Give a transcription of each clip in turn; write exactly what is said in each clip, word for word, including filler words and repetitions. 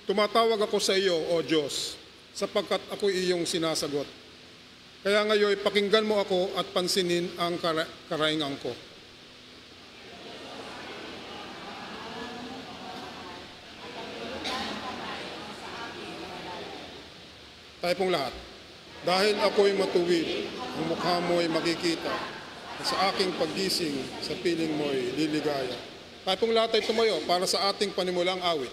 Tumatawag ako sa iyo, O Diyos, sapagkat ako iyong sinasagot. Kaya ngayon, pakinggan mo ako at pansinin ang kara- karaingan ko. Tayo pong lahat. Dahil ako'y matuwid, ang mukha mo'y makikita, at sa aking paggising, sa piling mo'y liligaya. Tayo pong lahat ay tumayo para sa ating panimulang awit.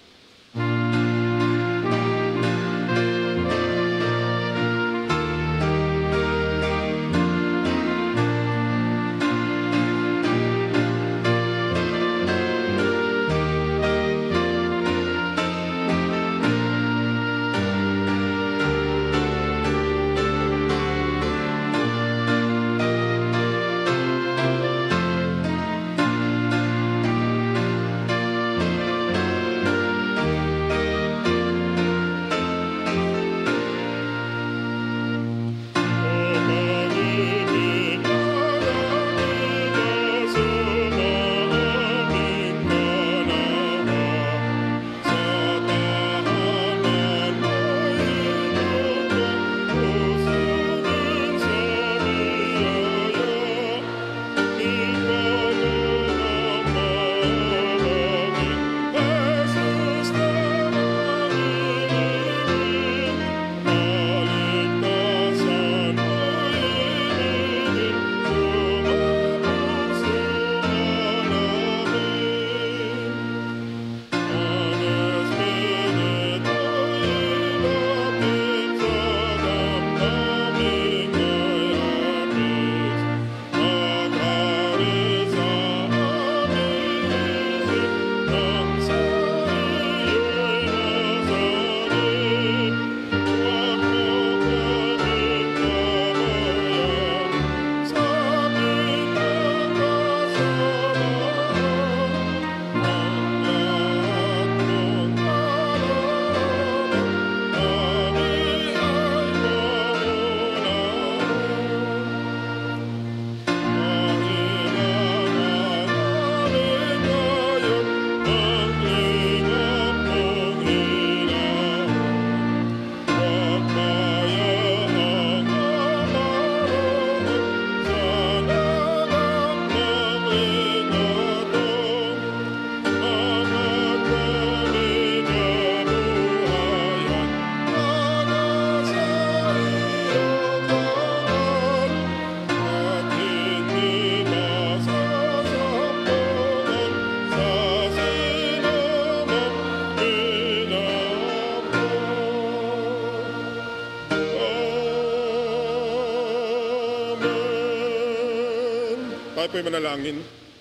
Tayo po'y manalangin.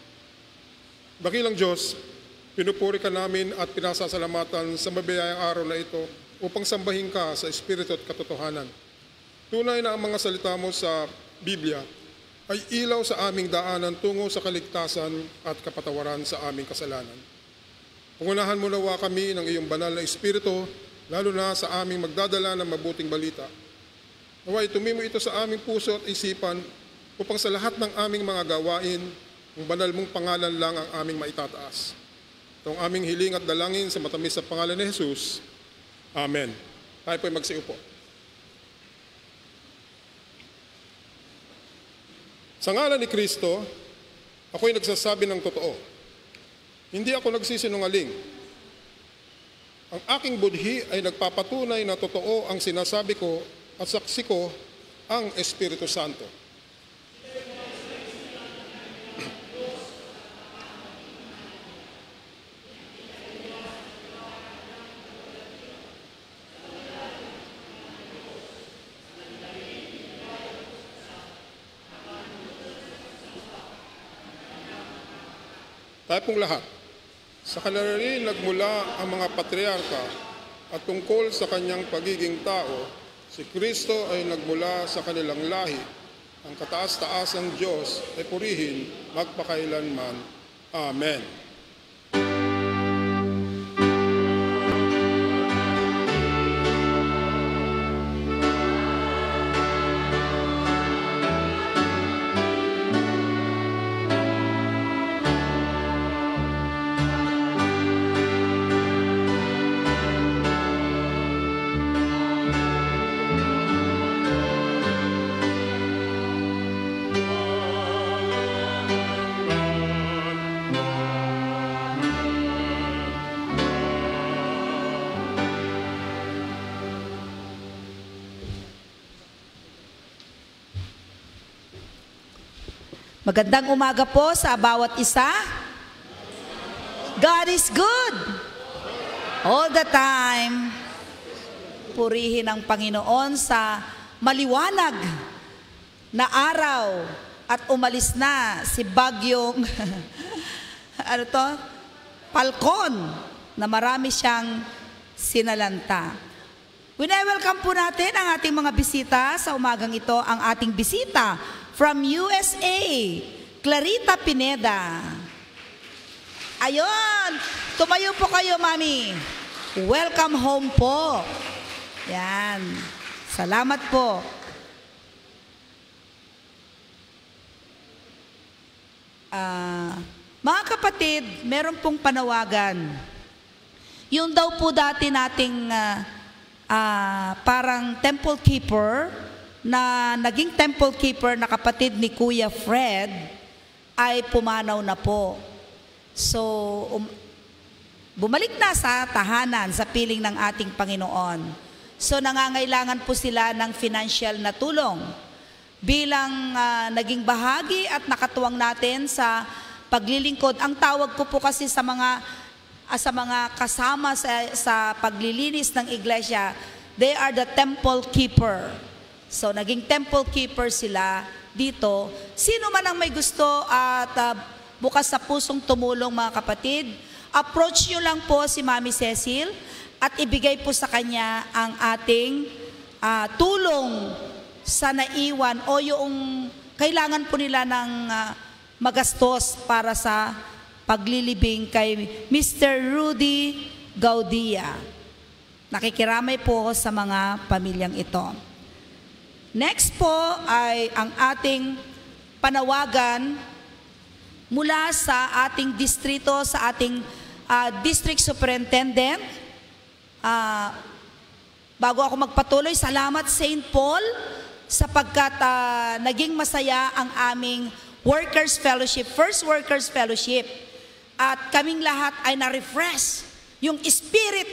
Dakilang Diyos, pinupuri ka namin at pinasasalamatan sa mabiyayang araw na ito upang sambahin ka sa Espiritu at katotohanan. Tunay na ang mga salita mo sa Biblia ay ilaw sa aming daanan tungo sa kaligtasan at kapatawaran sa aming kasalanan. Pangunahan mo nawa kami ng iyong banal na Espiritu, lalo na sa aming magdadala ng mabuting balita. Naway tumimo ito sa aming puso at isipan upang sa lahat ng aming mga gawain, ang banal mong pangalan lang ang aming maitataas. Ito ang aming hiling at dalangin sa matamis sa pangalan ni Jesus. Amen. Tayo po'y magsiupo. Sa ngalan ni Kristo, ako'y nagsasabi ng totoo. Hindi ako nagsisinungaling. Ang aking budhi ay nagpapatunay na totoo ang sinasabi ko at saksi ko ang Espiritu Santo. Tayo pong lahat, sa kanila rin nagmula ang mga patriarka at tungkol sa kanyang pagiging tao, si Kristo ay nagmula sa kanilang lahi. Ang kataas-taasang Diyos ay purihin magpakailanman. Amen. Magandang umaga po sa bawat isa. God is good. All the time. Purihin ang Panginoon sa maliwanag na araw at umalis na si bagyong ano to? Palkon na marami siyang sinalanta. Wini-welcome po natin ang ating mga bisita sa umagang ito, ang ating bisita from U S A, Clarita Pineda. Ayun, tumayo po kayo, Mami. Welcome home po. Yan. Salamat po. Uh, mga kapatid, meron pong panawagan. Yung daw po dati nating uh, uh, parang temple keeper, na naging temple keeper na kapatid ni Kuya Fred, ay pumanaw na po. So, um, bumalik na sa tahanan, sa piling ng ating Panginoon. So, nangangailangan po sila ng financial na tulong. Bilang uh, naging bahagi at nakatuwang natin sa paglilingkod. Ang tawag ko po kasi sa mga uh, sa mga kasama sa, sa paglilinis ng iglesia, they are the temple keeper. So, naging temple keeper sila dito. Sino man ang may gusto at uh, bukas sa pusong tumulong, mga kapatid, approach nyo lang po si Mami Cecil at ibigay po sa kanya ang ating uh, tulong sa naiwan o yung kailangan po nila ng uh, magastos para sa paglilibing kay Mister Rudy Gaudia. Nakikiramay po sa mga pamilyang ito. Next po ay ang ating panawagan mula sa ating distrito, sa ating uh, district superintendent. Uh, bago ako magpatuloy, salamat Saint Paul sapagkat uh, naging masaya ang aming Workers Fellowship, First Workers Fellowship. At kaming lahat ay na-refresh yung spirit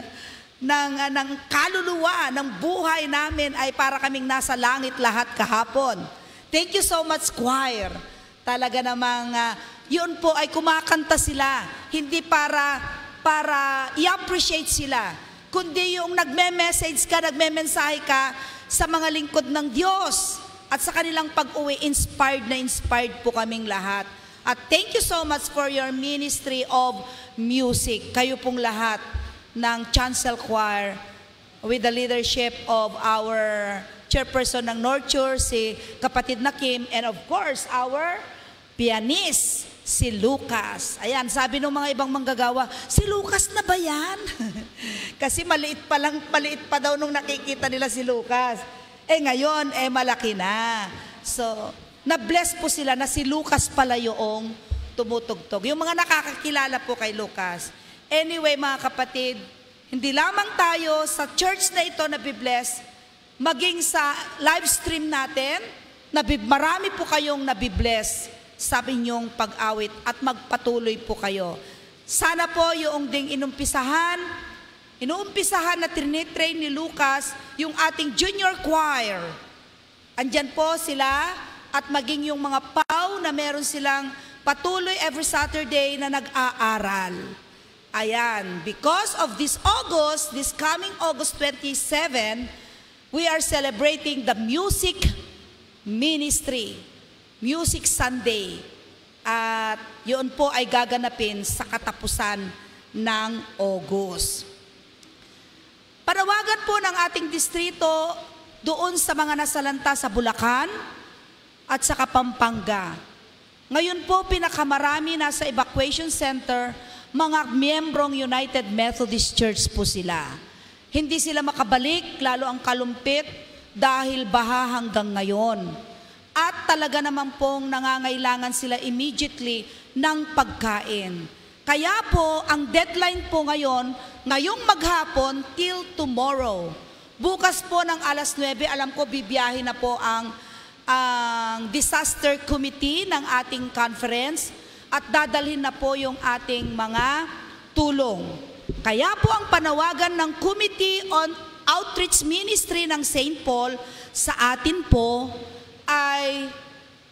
ng, uh, ng kaluluwa, ng buhay namin ay para kaming nasa langit lahat kahapon. Thank you so much, choir. Talaga namang uh, yun po ay kumakanta sila, hindi para, para i-appreciate sila, kundi yung nagme-message ka, nagme-mensahe ka sa mga lingkod ng Diyos. At sa kanilang pag-uwi, inspired na inspired po kaming lahat. At thank you so much for your ministry of music. Kayo pong lahat ng Chancel Choir with the leadership of our chairperson ng Nurture, si kapatid na Kim, and of course, our pianist, si Lucas. Ayan, sabi ng mga ibang manggagawa, si Lucas na ba yan? Kasi maliit pa lang, maliit pa daw nung nakikita nila si Lucas. Eh ngayon, eh malaki na. So, na-bless po sila na si Lucas pala yung tumutugtog. Yung mga nakakakilala po kay Lucas. Anyway, mga kapatid, hindi lamang tayo sa church na ito na bibless, maging sa live stream natin, nabib marami po kayong nabibless sa inyong pag-awit at magpatuloy po kayo. Sana po yung ding inumpisahan, inuumpisahan na trinitrain ni Lucas yung ating junior choir. Andyan po sila at maging yung mga pau na meron silang patuloy every Saturday na nag-aaral. Ayan, because of this August, this coming August twenty-seven, we are celebrating the music ministry, Music Sunday. At yun po ay gaganapin sa katapusan ng August. Panawagan po ng ating distrito doon sa mga nasalanta sa Bulacan at sa Pampanga. Ngayon po, pinakamarami nasa evacuation center, mga miyembrong United Methodist Church po sila. Hindi sila makabalik, lalo ang kalumpit, dahil baha hanggang ngayon. At talaga naman pong nangangailangan sila immediately ng pagkain. Kaya po, ang deadline po ngayon, ngayong maghapon till tomorrow. Bukas po ng alas nuwebe, alam ko bibiyahe na po ang, ang disaster committee ng ating conference at dadalhin na po yung ating mga tulong. Kaya po ang panawagan ng Committee on Outreach Ministry ng Saint Paul sa atin po ay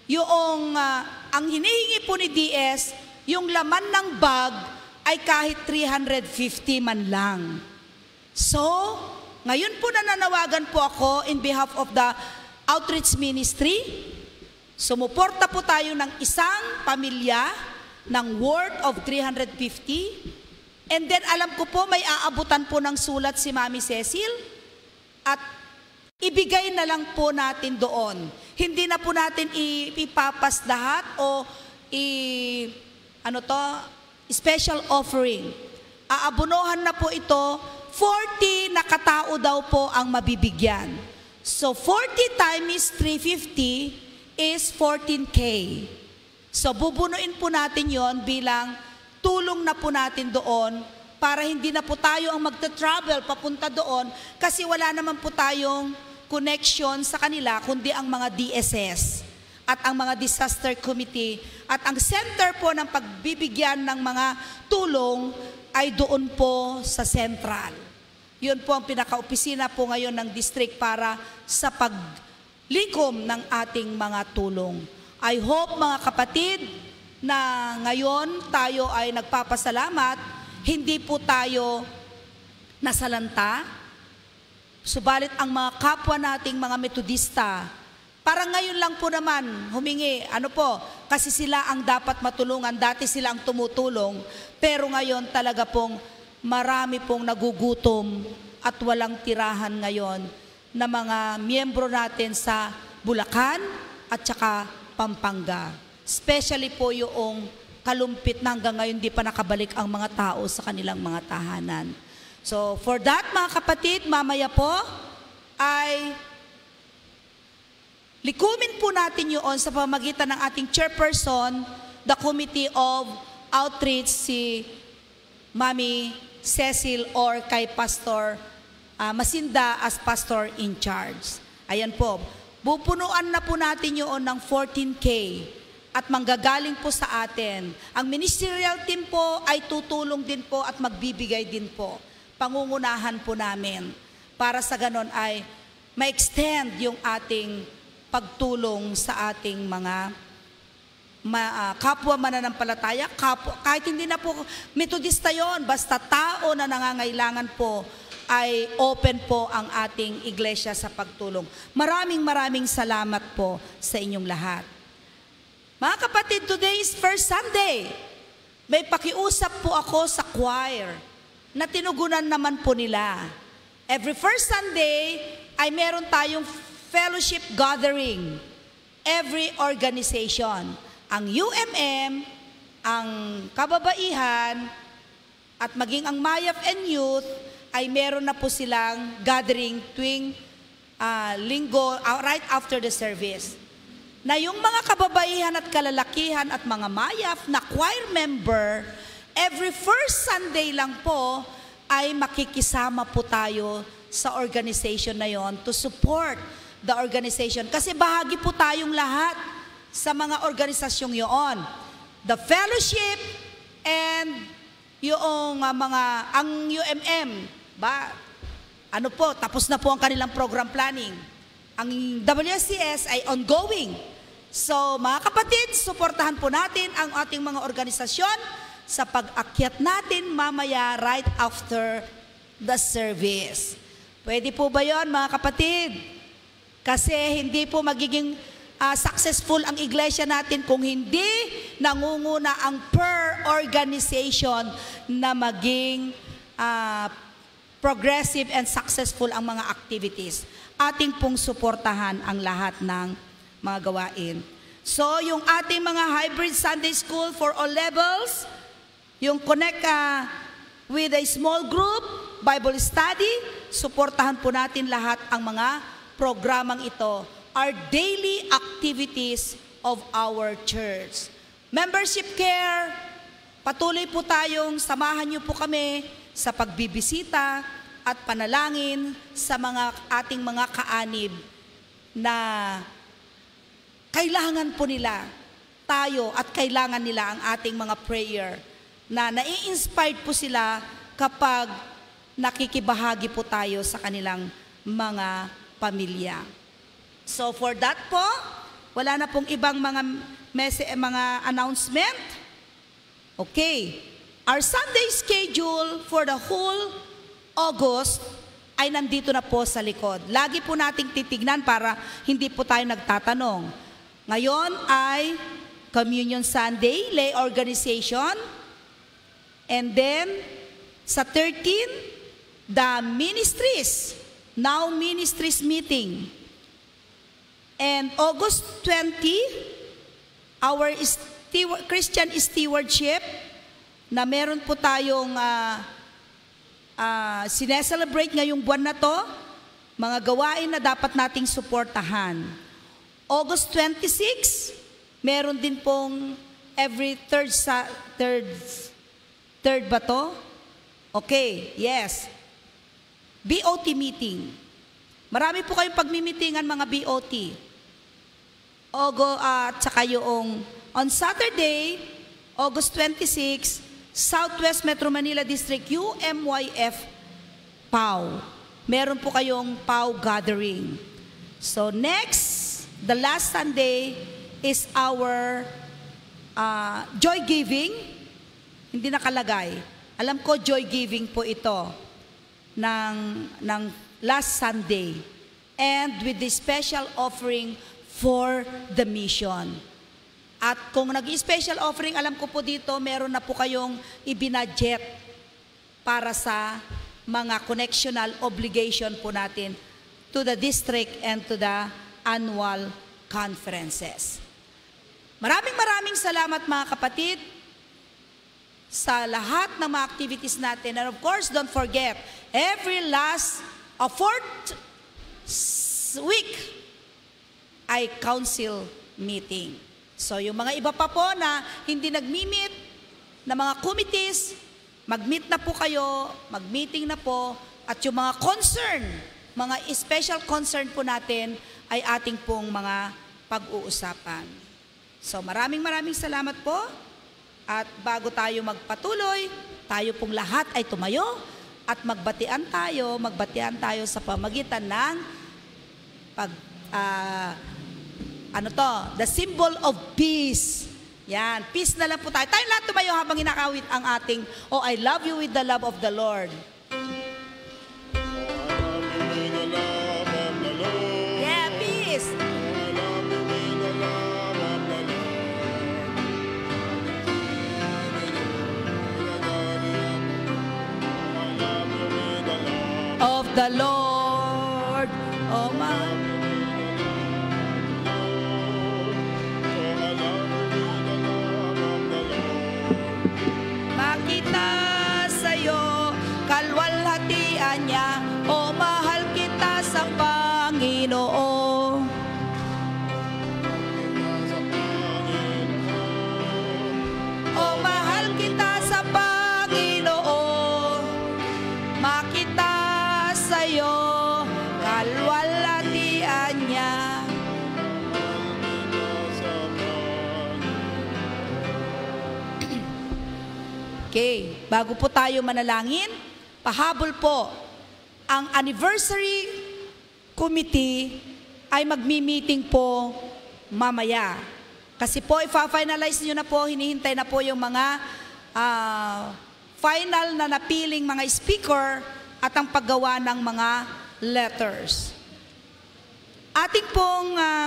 yung uh, ang hinihingi po ni D S, yung laman ng bag ay kahit three hundred fifty man lang. So, ngayon po nananawagan po ako in behalf of the outreach ministry. Sumuporta po tayo ng isang pamilya ng worth of three hundred fifty. And then alam ko po may aabutan po ng sulat si Mami Cecil at ibigay na lang po natin doon. Hindi na po natin ipapas lahat o i, ano to, special offering. Aabunuhan na po ito, forty na katao daw po ang mabibigyan. So forty times three hundred fifty is fourteen K. So bubunuin po natin yon bilang tulong na po natin doon para hindi na po tayo ang magta-travel papunta doon kasi wala naman po tayong connection sa kanila kundi ang mga D S S at ang mga disaster committee at ang center po ng pagbibigyan ng mga tulong ay doon po sa central. Yun po ang pinaka-opisina po ngayon ng district para sa paglikom ng ating mga tulong. I hope mga kapatid na ngayon tayo ay nagpapasalamat, hindi po tayo nasalanta. Subalit ang mga kapwa nating mga Metodista, parang ngayon lang po naman humingi, ano po, kasi sila ang dapat matulungan, dati sila ang tumutulong, pero ngayon talaga pong marami pong nagugutom at walang tirahan ngayon na mga miyembro natin sa Bulacan at saka Pampanga. Especially po yung kalumpit na hanggang ngayon di pa nakabalik ang mga tao sa kanilang mga tahanan. So for that mga kapatid, mamaya po ay likumin po natin yun sa pamagitan ng ating chairperson, the Committee of Outreach, si Mami Cecil or kay Pastor uh, Masinda as Pastor in charge. Ayan po, bupunuan na po natin yun ng fourteen K at manggagaling po sa atin. Ang ministerial team po ay tutulong din po at magbibigay din po. Pangungunahan po namin para sa ganon ay ma-extend yung ating pagtulong sa ating mga ma, uh, kapwa mananampalataya, kapwa, kahit hindi na po Metodista yon, basta tao na nangangailangan po ay open po ang ating iglesia sa pagtulong. Maraming maraming salamat po sa inyong lahat. Mga kapatid, today is first Sunday. May pakiusap po ako sa choir na tinugunan naman po nila. Every first Sunday ay meron tayong fellowship gathering. Every organization. Ang U M M, ang kababaihan, at maging ang Mayap and Youth ay meron na po silang gathering tuwing uh, linggo, uh, right after the service. Na yung mga kababaihan at kalalakihan at mga Mayap na choir member, every first Sunday lang po ay makikisama po tayo sa organization na yon to support the organization. Kasi bahagi po tayong lahat sa mga organisasyong yon. The fellowship and yung uh, mga, ang U M M, ba, ano po, tapos na po ang kanilang program planning. Ang W S C S ay ongoing. So mga kapatid, suportahan po natin ang ating mga organisasyon sa pag-akyat natin mamaya right after the service. Pwede po ba yon mga kapatid? Kasi hindi po magiging uh, successful ang iglesia natin kung hindi nangunguna ang per organization na maging uh, progressive and successful ang mga activities. Ating pong suportahan ang lahat ng mga gawain. So, yung ating mga hybrid Sunday school for all levels, yung connect uh, with a small group, Bible study, suportahan po natin lahat ang mga programang ito, our daily activities of our church. Membership care, patuloy po tayong samahan niyo po kami sa pagbibisita at panalangin sa mga ating mga kaanib na kailangan po nila tayo at kailangan nila ang ating mga prayer na nai-inspired po sila kapag nakikibahagi po tayo sa kanilang mga pamilya. So for that po, Wala na pong ibang mga message, mga announcement? Okay. Our Sunday schedule for the whole August ay nandito na po sa likod. Lagi po nating titignan para hindi po tayo nagtatanong. Ngayon ay Communion Sunday, lay organization. And then, sa thirteen, the ministries, now ministries meeting. And August twentieth, our steward, Christian stewardship, na meron po tayong uh, uh, sineselebrate ngayong buwan na to, mga gawain na dapat nating suportahan. August twenty-sixth, meron din pong every third, sa, third, third ba to? Okay, yes. B O T meeting. Marami po kayong pagmimitingan mga B O T. Ogo, at uh, saka yung on Saturday, August twenty-sixth, Southwest Metro Manila District, U M Y F, P A W. Meron po kayong P A W gathering. So next, the last Sunday is our uh, joy giving. Hindi nakalagay. Alam ko joy giving po ito ng, ng last Sunday. And with the special offering for the mission. At kung nag-special offering, alam ko po dito, meron na po kayong ibinadget para sa mga connectional obligation po natin to the district and to the annual conferences. Maraming maraming salamat mga kapatid sa lahat ng mga activities natin. And of course, don't forget, every last, a fourth week ay council meeting. So yung mga iba pa po na hindi nag-meet na mga committees, mag-meet na po kayo, mag-meeting na po, at yung mga concern, mga special concern po natin ay ating pong mga pag-uusapan. So maraming maraming salamat po, at bago tayo magpatuloy, tayo pong lahat ay tumayo at magbatian tayo, magbatian tayo sa pamagitan ng pag uh, ano to, the symbol of peace. Yan, peace na lang po tayo. Tayong lahat tumayo habang inakawit ang ating, oh, I love you with the love of the Lord. Yeah, peace. Of the Lord, oh my. Makita sa'yo, kalwalhatian niya, o mahal kita sa Panginoon. O mahal kita sa Panginoon, makita sa'yo, kalwalhatian niya. Okay, bago po tayo manalangin, pahabol po, ang anniversary committee ay magmi-meeting po mamaya. Kasi po, ifa-finalize nyo na po, hinihintay na po yung mga uh, final na napiling mga speaker at ang paggawa ng mga letters. Ating pong uh,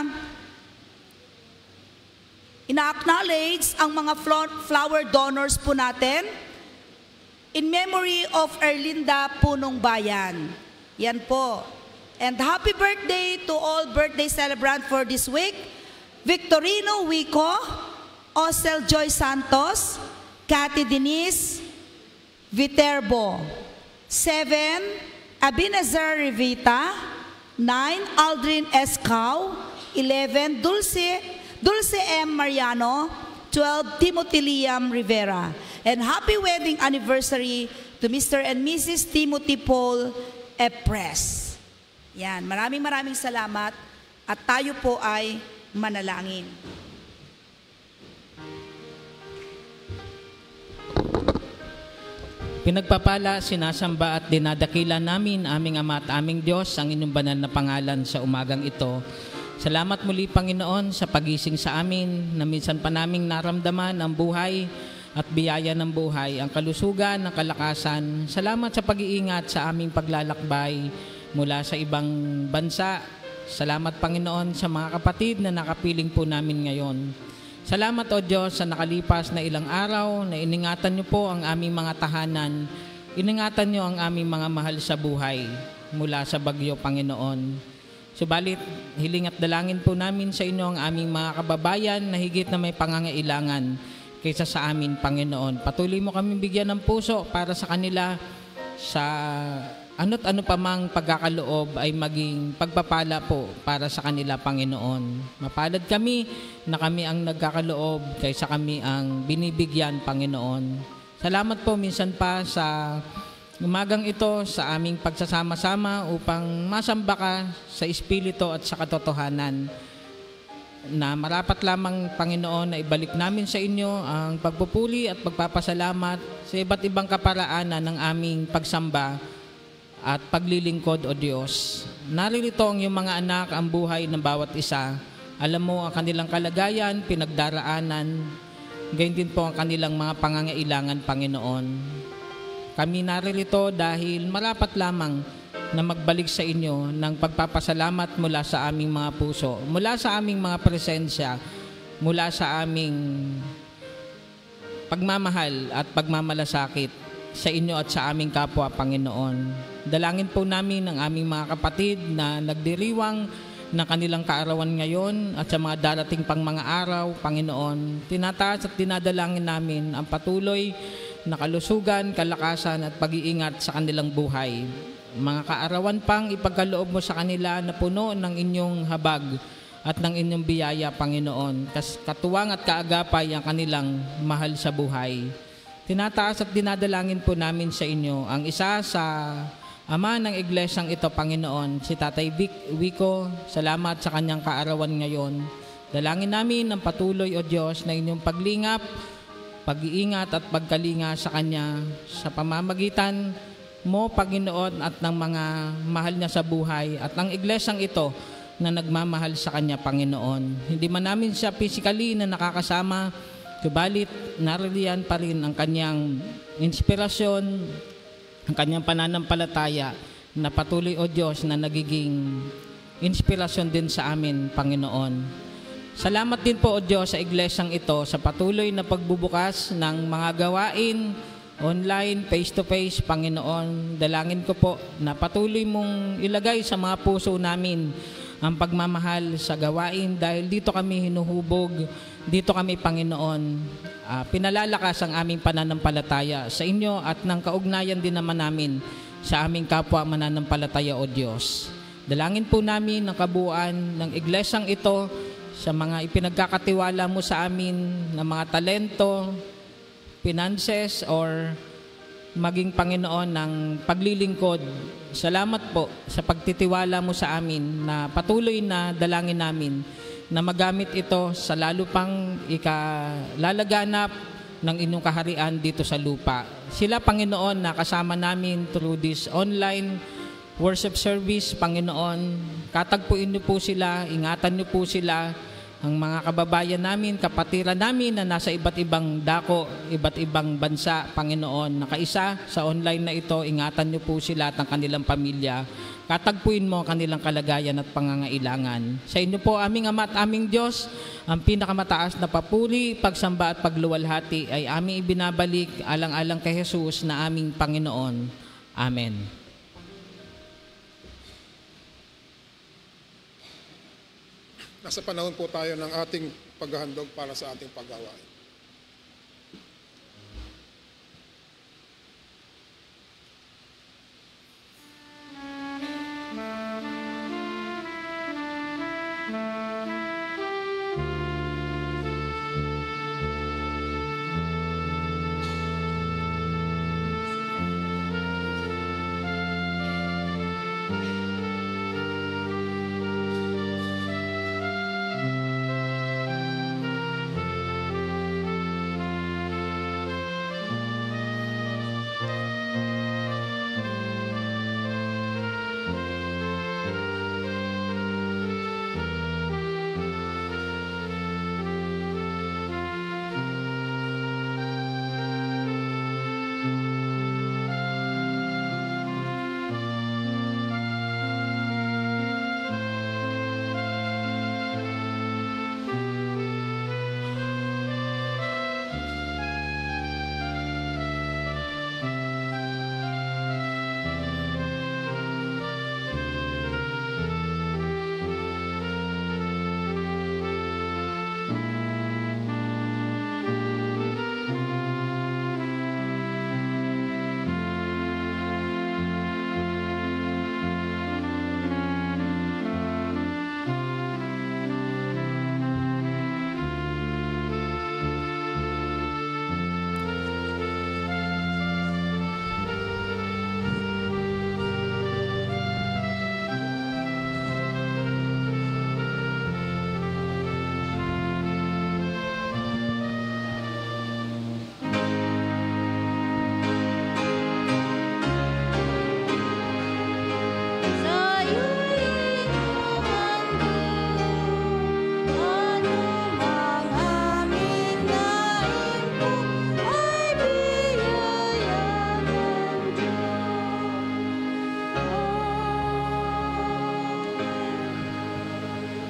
ina-acknowledge ang mga flower donors po natin in memory of Erlinda Punong Bayan. Yan po. And happy birthday to all birthday celebrant for this week. Victorino Wico, Osel Joy Santos, Cathy Denise Viterbo. Seven, Abinazar Rivita. Nine, Aldrin Escau. Eleven, Dulce Dulce M. Mariano, twelve, Timothy Liam Rivera. And happy wedding anniversary to Mister and Missus Timothy Paul Epres. Yan, maraming maraming salamat at tayo po ay manalangin. Pinagpapala, sinasamba at dinadakila namin aming Ama at aming Diyos ang inyong banal na pangalan sa umagang ito. Salamat muli, Panginoon, sa pagising sa amin na minsan pa naming naramdaman ang buhay at biyaya ng buhay, ang kalusugan, ang kalakasan. Salamat sa pag-iingat sa aming paglalakbay mula sa ibang bansa. Salamat, Panginoon, sa mga kapatid na nakapiling po namin ngayon. Salamat, O Diyos, sa nakalipas na ilang araw na iningatan niyo po ang aming mga tahanan. Iningatan niyo ang aming mga mahal sa buhay mula sa bagyo, Panginoon. Subalit, hiling at dalangin po namin sa inyo ang aming mga kababayan na higit na may pangangailangan kaysa sa amin, Panginoon. Patuloy mo kami bigyan ng puso para sa kanila sa ano't ano pa mang pagkakaloob ay maging pagpapala po para sa kanila, Panginoon. Mapalad kami na kami ang nagkakaloob kaysa kami ang binibigyan, Panginoon. Salamat po minsan pa sa umagang ito sa aming pagsasama-sama upang masamba ka sa Espiritu at sa katotohanan, na marapat lamang, Panginoon, na ibalik namin sa inyo ang pagpupuli at pagpapasalamat sa iba't ibang kaparaanan ng aming pagsamba at paglilingkod, O Diyos. Naririto ang iyong mga anak, ang buhay ng bawat isa. Alam mo ang kanilang kalagayan, pinagdaraanan, gayon din po ang kanilang mga pangangailangan, Panginoon. Kami naririto dahil marapat lamang na magbalik sa inyo ng pagpapasalamat mula sa aming mga puso, mula sa aming mga presensya, mula sa aming pagmamahal at pagmamalasakit sa inyo at sa aming kapwa, Panginoon. Dalangin po namin ang aming mga kapatid na nagdiriwang ng kanilang kaarawan ngayon at sa mga darating pang mga araw, Panginoon. Tinataas at dinadalangin namin ang patuloy na kalusugan, kalakasan at pag-iingat sa kanilang buhay. Mga kaarawan pang ipagkaloob mo sa kanila na puno ng inyong habag at ng inyong biyaya, Panginoon. Katuwang at kaagapay ang kanilang mahal sa buhay. Tinataas at dinadalangin po namin sa inyo ang isa sa ama ng iglesyang ito, Panginoon, si Tatay Vic Wico. Salamat sa kanyang kaarawan ngayon. Dalangin namin ang patuloy, O Diyos, na inyong paglingap, pag-iingat at pagkalinga sa kanya sa pamamagitan mo, Panginoon, at ng mga mahal niya sa buhay at ng iglesyang ito na nagmamahal sa kanya, Panginoon. Hindi man namin siya physically na nakakasama, subalit naririyan pa rin ang kanyang inspirasyon, ang kanyang pananampalataya na patuloy, O Diyos, na nagiging inspirasyon din sa amin, Panginoon. Salamat din po, O Diyos, sa iglesyang ito sa patuloy na pagbubukas ng mga gawain online, face-to-face, Panginoon. Dalangin ko po na patuloy mong ilagay sa mga puso namin ang pagmamahal sa gawain dahil dito kami hinuhubog, dito kami, Panginoon, uh, pinalalakas ang aming pananampalataya sa inyo at ng kaugnayan din naman namin sa aming kapwa mananampalataya, O Diyos. Dalangin po namin ang kabuuan ng iglesyang ito sa mga ipinagkakatiwala mo sa amin na mga talento, finances, or maging, Panginoon, ng paglilingkod. Salamat po sa pagtitiwala mo sa amin na patuloy na dalangin namin na magamit ito sa lalo pang ikalalaganap ng inyong kaharian dito sa lupa. Sila, Panginoon, na kasama namin through this online worship service, Panginoon, katagpuin niyo po sila, ingatan niyo po sila, ang mga kababayan namin, kapatiran namin na nasa iba't ibang dako, iba't ibang bansa, Panginoon, nakaisa sa online na ito, ingatan niyo po sila at ang kanilang pamilya. Katagpuin mo ang kanilang kalagayan at pangangailangan. Sa inyo po, aming Ama at aming Diyos, ang pinakamataas na papuri, pagsamba at pagluwalhati ay aming ibinabalik alang-alang kay Jesus na aming Panginoon. Amen. Nasa panahon po tayo ng ating paghahandog para sa ating paggawain.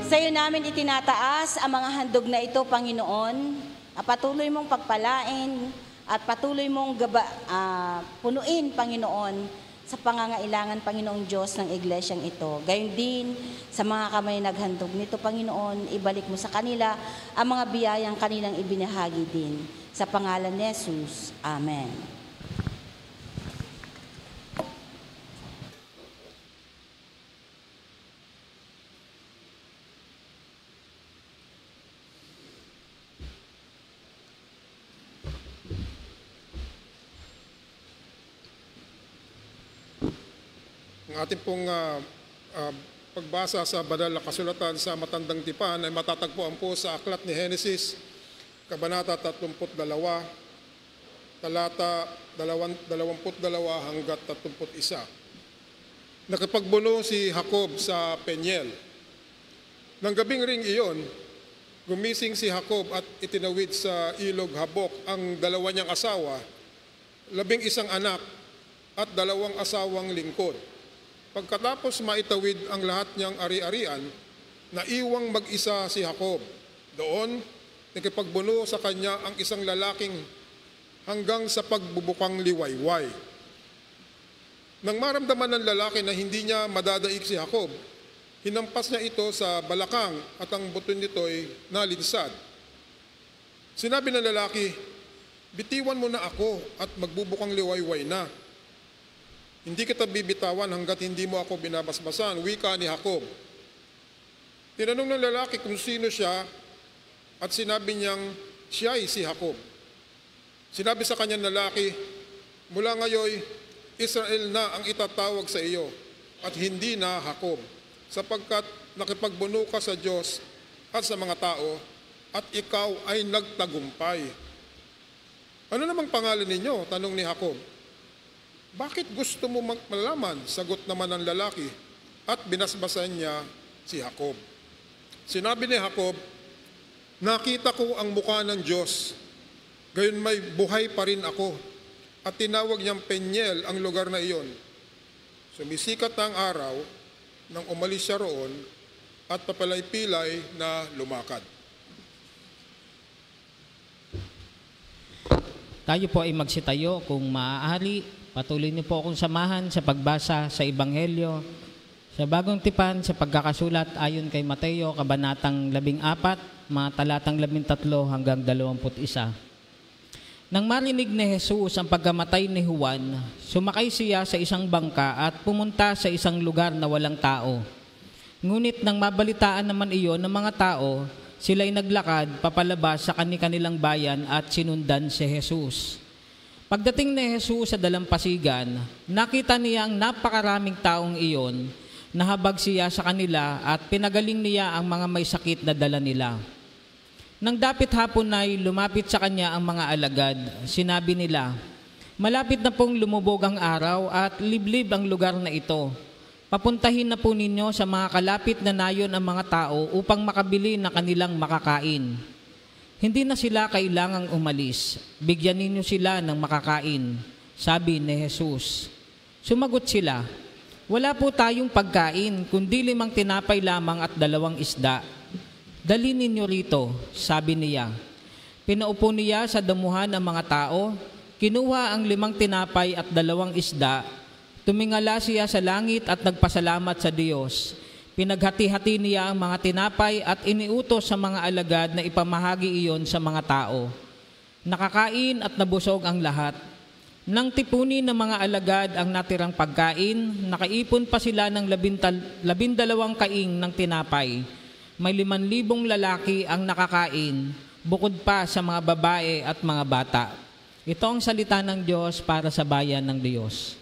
Sa iyo namin itinataas ang mga handog na ito, Panginoon. Patuloy mong pagpalain at patuloy mong gaba, uh, punuin, Panginoon, sa pangangailangan, Panginoong Diyos, ng iglesyang ito. Gayon din sa mga kamay naghandog nito, Panginoon, ibalik mo sa kanila ang mga biyayang kanilang ibinahagi din. Sa pangalan ni Jesus. Amen. Ang ating pong uh, uh, pagbasa sa banal na kasulatan sa Matandang Tipan ay matatagpuan po sa aklat ni Henesis, Kabanata tatlumpu't dalawa, talata dalawampu't dalawa hanggat tatlumpu't isa. Nakipagbuno si Jacob sa Peniel. Nang gabing ring iyon, gumising si Jacob at itinawid sa ilog Habok ang dalawa niyang asawa, labing isang anak at dalawang asawang lingkod. Pagkatapos maitawid ang lahat niyang ari-arian, naiwang mag-isa si Jacob. Doon, nakipagbuno sa kanya ang isang lalaking hanggang sa pagbubukang liwayway. Nang maramdaman ng lalaki na hindi niya madadaig si Jacob, hinampas niya ito sa balakang at ang buto nito'y nalinsad. Sinabi ng lalaki, "Bitiwan mo na ako at magbubukang liwayway na. Hindi kita bibitawan hanggat hindi mo ako binabasbasan," wika ni Jacob. Tinanong ng lalaki kung sino siya at sinabi niyang siya'y si Jacob. Sinabi sa kanyang lalaki, "Mula ngayon, Israel na ang itatawag sa iyo at hindi na Jacob, sapagkat nakipagbuno ka sa Diyos at sa mga tao at ikaw ay nagtagumpay." "Ano namang pangalan ninyo?" tanong ni Jacob. "Bakit gusto mo malaman?" sagot naman ng lalaki, at binasbasan niya si Jacob. Sinabi ni Jacob, "Nakita ko ang mukha ng Diyos, gayon may buhay pa rin ako," at tinawag niyang Peniel ang lugar na iyon. Sumisikat ang araw nang umalis siya roon at papalay-pilay na lumakad. Tayo po ay magsitayo kung maaari. Patuloy niyo po akong samahan sa pagbasa sa Ebanghelyo sa Bagong Tipan sa pagkakasulat ayon kay Mateo, Kabanatang labing apat, mga talatang labing tatlo hanggang dalawamput isa. Nang marinig ni Jesus ang pagkamatay ni Juan, sumakay siya sa isang bangka at pumunta sa isang lugar na walang tao. Ngunit nang mabalitaan naman iyon ng mga tao, sila'y naglakad papalabas sa kani-kanilang bayan at sinundan si Jesus. Pagdating ni Jesus sa dalampasigan, nakita niya ang napakaraming taong iyon, nahabag siya sa kanila at pinagaling niya ang mga may sakit na dala nila. Nang dapit hapon ay lumapit sa kanya ang mga alagad, sinabi nila, "Malapit na pong lumubog ang araw at liblib ang lugar na ito. Papuntahin na po ninyo sa mga kalapit na nayon ang mga tao upang makabili na kanilang makakain. Hindi na sila kailangang umalis. Bigyan ninyo sila ng makakain," sabi ni Jesus. Sumagot sila, "Wala po tayong pagkain, kundi limang tinapay lamang at dalawang isda. Dali ninyo rito," sabi niya. Pinaupo niya sa damuhan ng mga tao, kinuha ang limang tinapay at dalawang isda, tumingala siya sa langit at nagpasalamat sa Diyos. Pinaghati-hati niya ang mga tinapay at iniutos sa mga alagad na ipamahagi iyon sa mga tao. Nakakain at nabusog ang lahat. Nang tipunin ng mga alagad ang natirang pagkain, nakaipon pa sila ng labintal, labindalawang kaing ng tinapay. May liman libong lalaki ang nakakain, bukod pa sa mga babae at mga bata. Ito ang salita ng Diyos para sa bayan ng Diyos.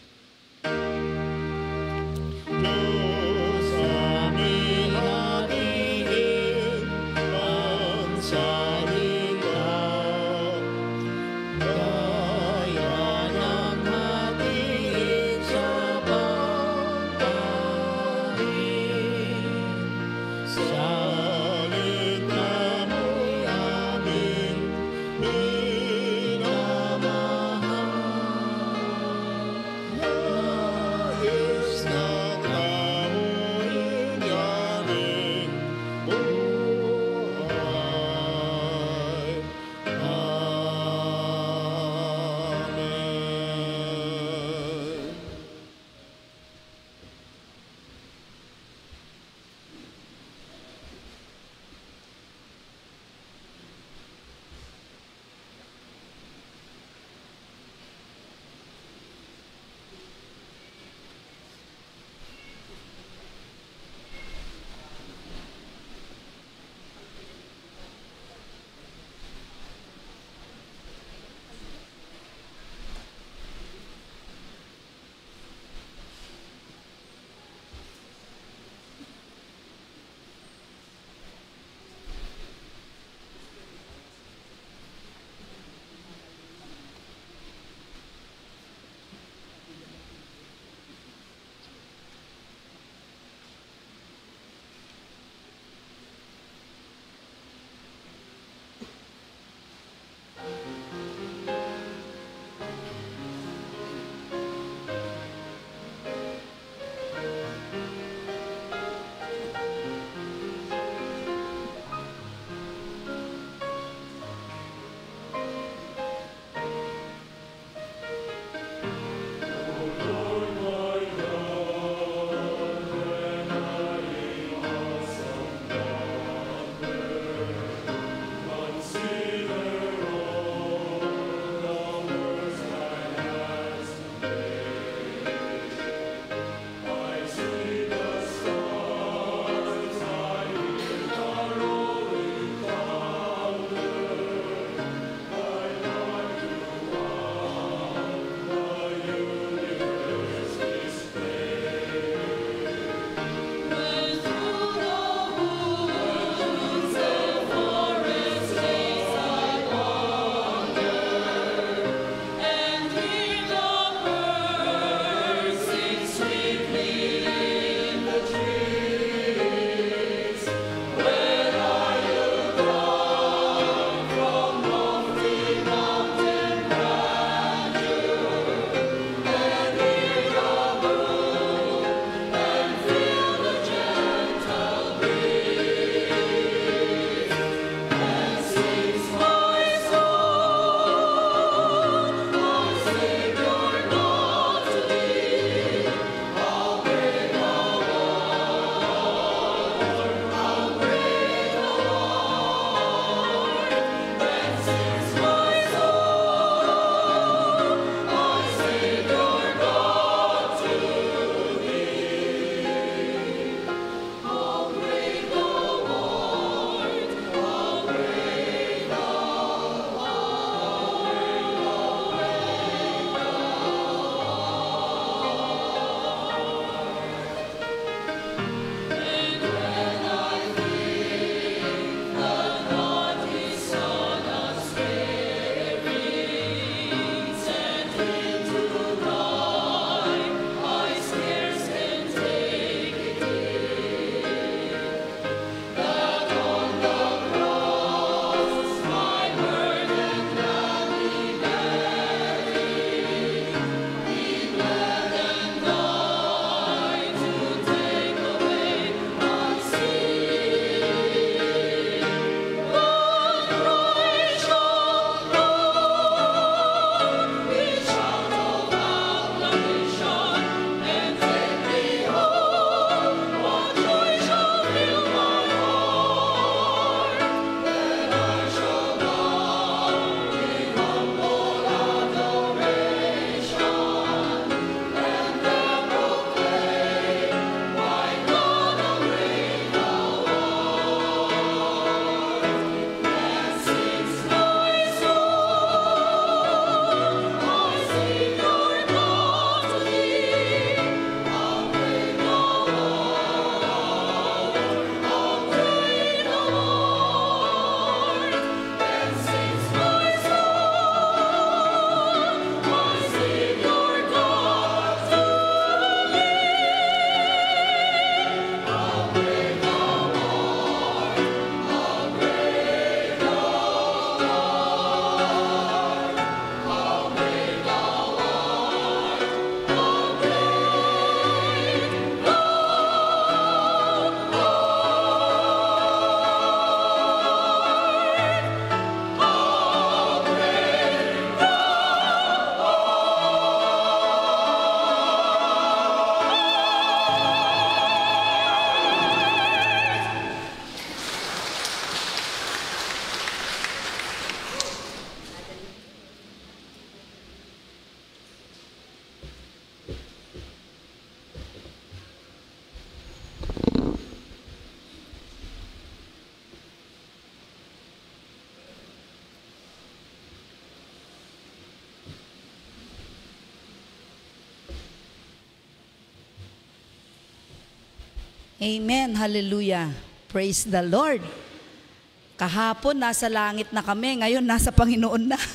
Amen. Hallelujah. Praise the Lord. Kahapon, nasa langit na kami. Ngayon, nasa Panginoon na.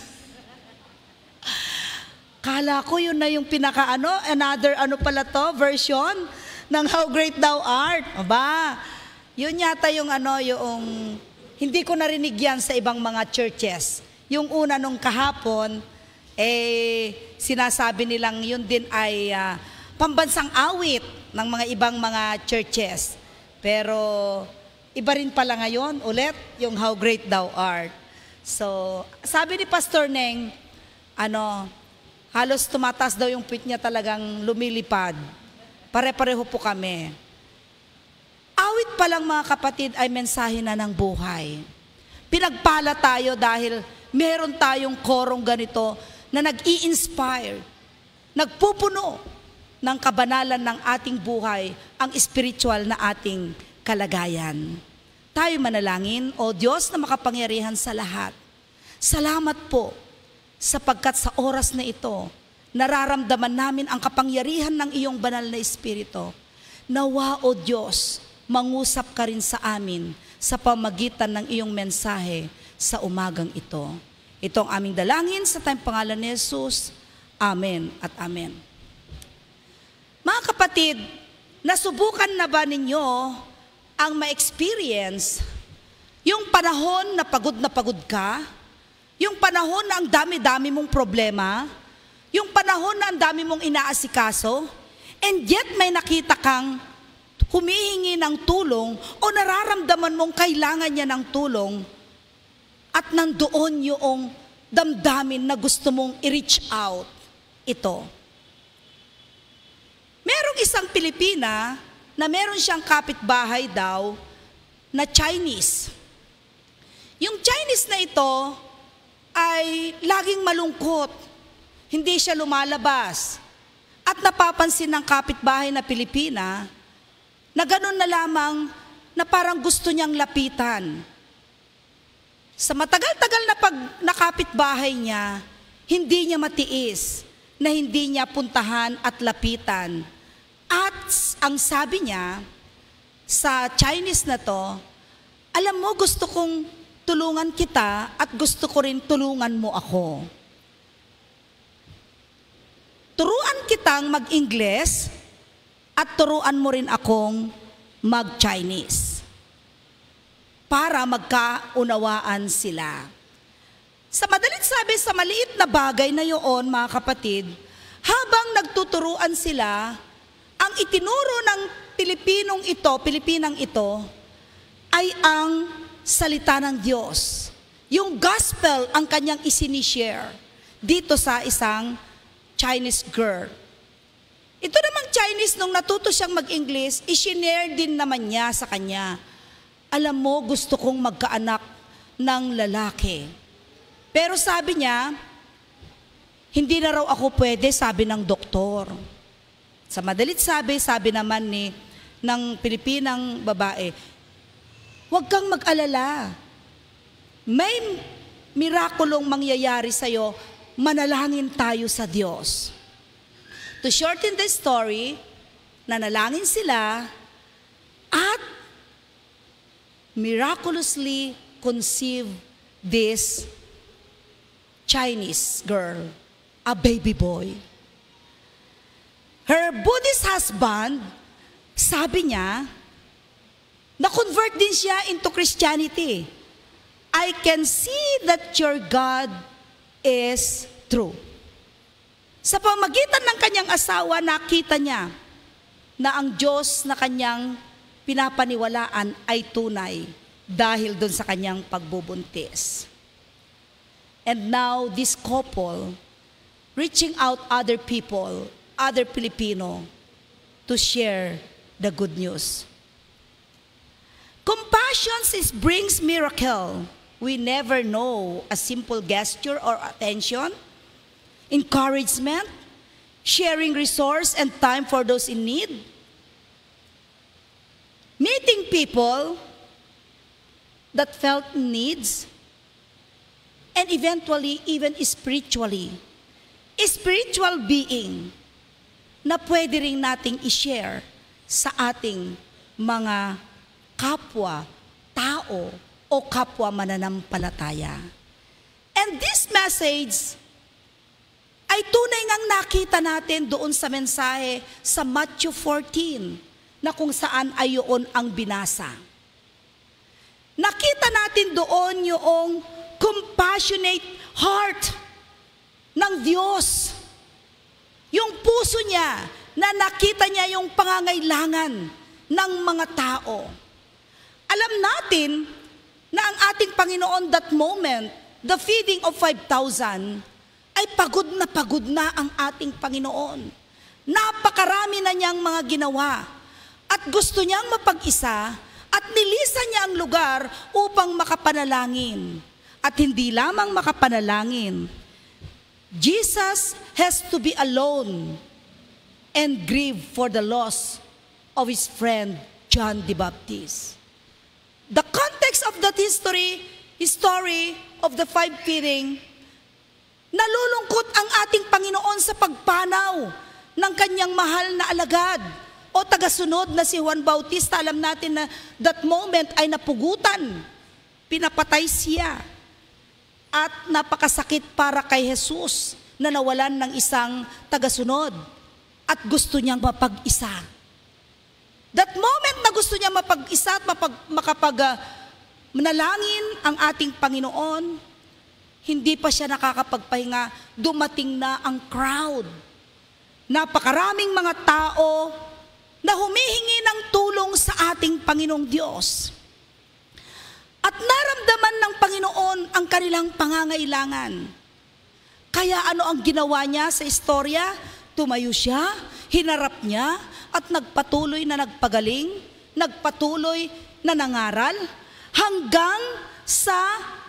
Kala ko yun na yung pinaka-ano, another ano pala to, version ng How Great Thou Art. Aba, yun yata yung ano, yung, hindi ko narinig yan sa ibang mga churches. Yung una nung kahapon, eh, sinasabi nilang yun din ay uh, pambansang awit ng mga ibang mga churches. Pero, iba rin pala ngayon, ulit, yung How Great Thou Art. So, sabi ni Pastor Neng, ano, halos tumataas daw yung puwit niya, talagang lumilipad. Pare-pareho po kami. Awit pa lang mga kapatid ay mensahe na ng buhay. Pinagpala tayo dahil meron tayong korong ganito na nag-i-inspire, nagpupuno ng kabanalan ng ating buhay, ang spiritual na ating kalagayan. Tayo manalangin. O Diyos na makapangyarihan sa lahat, salamat po sapagkat sa oras na ito, nararamdaman namin ang kapangyarihan ng iyong banal na Espiritu. Nawa, O Diyos, mangusap ka rin sa amin sa pamagitan ng iyong mensahe sa umagang ito. Ito ang aming dalangin sa tayong pangalan ni Jesus. Amen at amen. Mga kapatid, nasubukan na ba ninyo ang ma-experience yung panahon na pagod na pagod ka? Yung panahon na ang dami-dami mong problema, yung panahon na ang dami mong inaasikaso, and yet may nakita kang humihingi ng tulong o nararamdaman mong kailangan niya ng tulong at nandoon yung damdamin na gusto mong i-reach out. Ito. Merong isang Pilipina na meron siyang kapitbahay daw na Chinese. Yung Chinese na ito ay laging malungkot, hindi siya lumalabas. At napapansin ng kapitbahay na Pilipina na ganun na lamang na parang gusto niyang lapitan. Sa matagal-tagal na pag nakapitbahay niya, hindi niya matiis na hindi niya puntahan at lapitan. At ang sabi niya sa Chinese na to, alam mo, gusto kong tulungan kita at gusto ko rin tulungan mo ako. Turuan kitang mag-Ingles at turuan mo rin akong mag-Chinese para magkaunawaan sila. Sa madalit sabi, sa maliit na bagay na yun, mga kapatid, habang nagtuturuan sila, ang itinuro ng Pilipinong ito, Pilipinang ito, ay ang salita ng Diyos. Yung gospel ang kanyang isinishare dito sa isang Chinese girl. Ito namang Chinese, nung natuto siyang mag-English, isinare din naman niya sa kanya. Alam mo, gusto kong magkaanak ng lalaki. Pero sabi niya, hindi na raw ako pwede, sabi ng doktor. Sa madalit sabi, sabi naman ni ng Pilipinang babae, huwag kang mag-alala. May mirakulong mangyayari sa'yo, manalangin tayo sa Diyos. To shorten the story, nanalangin sila at miraculously conceive this Chinese girl, a baby boy. Her Buddhist husband, sabi niya, na-convert din siya into Christianity. I can see that your God is true. Sa pamagitan ng kanyang asawa, nakita niya na ang Diyos na kanyang pinapaniwalaan ay tunay dahil dun sa kanyang pagbubuntis. And now, this couple, reaching out other people, other Filipino, to share the good news. Compassion is, brings miracle. We never know a simple gesture or attention, encouragement, sharing resource and time for those in need, meeting people that felt needs, and eventually even spiritually, a spiritual being na pwede rin nating i-share sa ating mga kapwa tao o kapwa mananampalataya. And this message ay tunay ngang nakita natin doon sa mensahe sa Matthew fourteen na kung saan ay yun ang binasa. Nakita natin doon yung compassionate heart ng Diyos. Yung puso niya na nakita niya yung pangangailangan ng mga tao. Alam natin na ang ating Panginoon that moment, the feeding of five thousand, ay pagod na pagod na ang ating Panginoon. Napakarami na niyang mga ginawa at gusto niyang mapag-isa at nilisan niya ang lugar upang makapanalangin. At hindi lamang makapanalangin, Jesus has to be alone and grieve for the loss of his friend John the Baptist. The context of that history, history of the five feeding, nalulungkot ang ating Panginoon sa pagpanaw ng kanyang mahal na alagad o tagasunod na si Juan Bautista. Alam natin na that moment ay napugutan, pinapatay siya. At napakasakit para kay Jesus na nawalan ng isang tagasunod at gusto niyang mapag-isa. That moment na gusto niya mapag-isa at mapag, makapag uh, manalangin ang ating Panginoon, hindi pa siya nakakapagpahinga, dumating na ang crowd. Napakaraming mga tao na humihingi ng tulong sa ating Panginoong Diyos. At naramdaman ng Panginoon ang kanilang pangangailangan. Kaya ano ang ginawa niya sa istorya? Tumayo siya, hinarap niya, at nagpatuloy na nagpagaling, nagpatuloy na nangaral, hanggang sa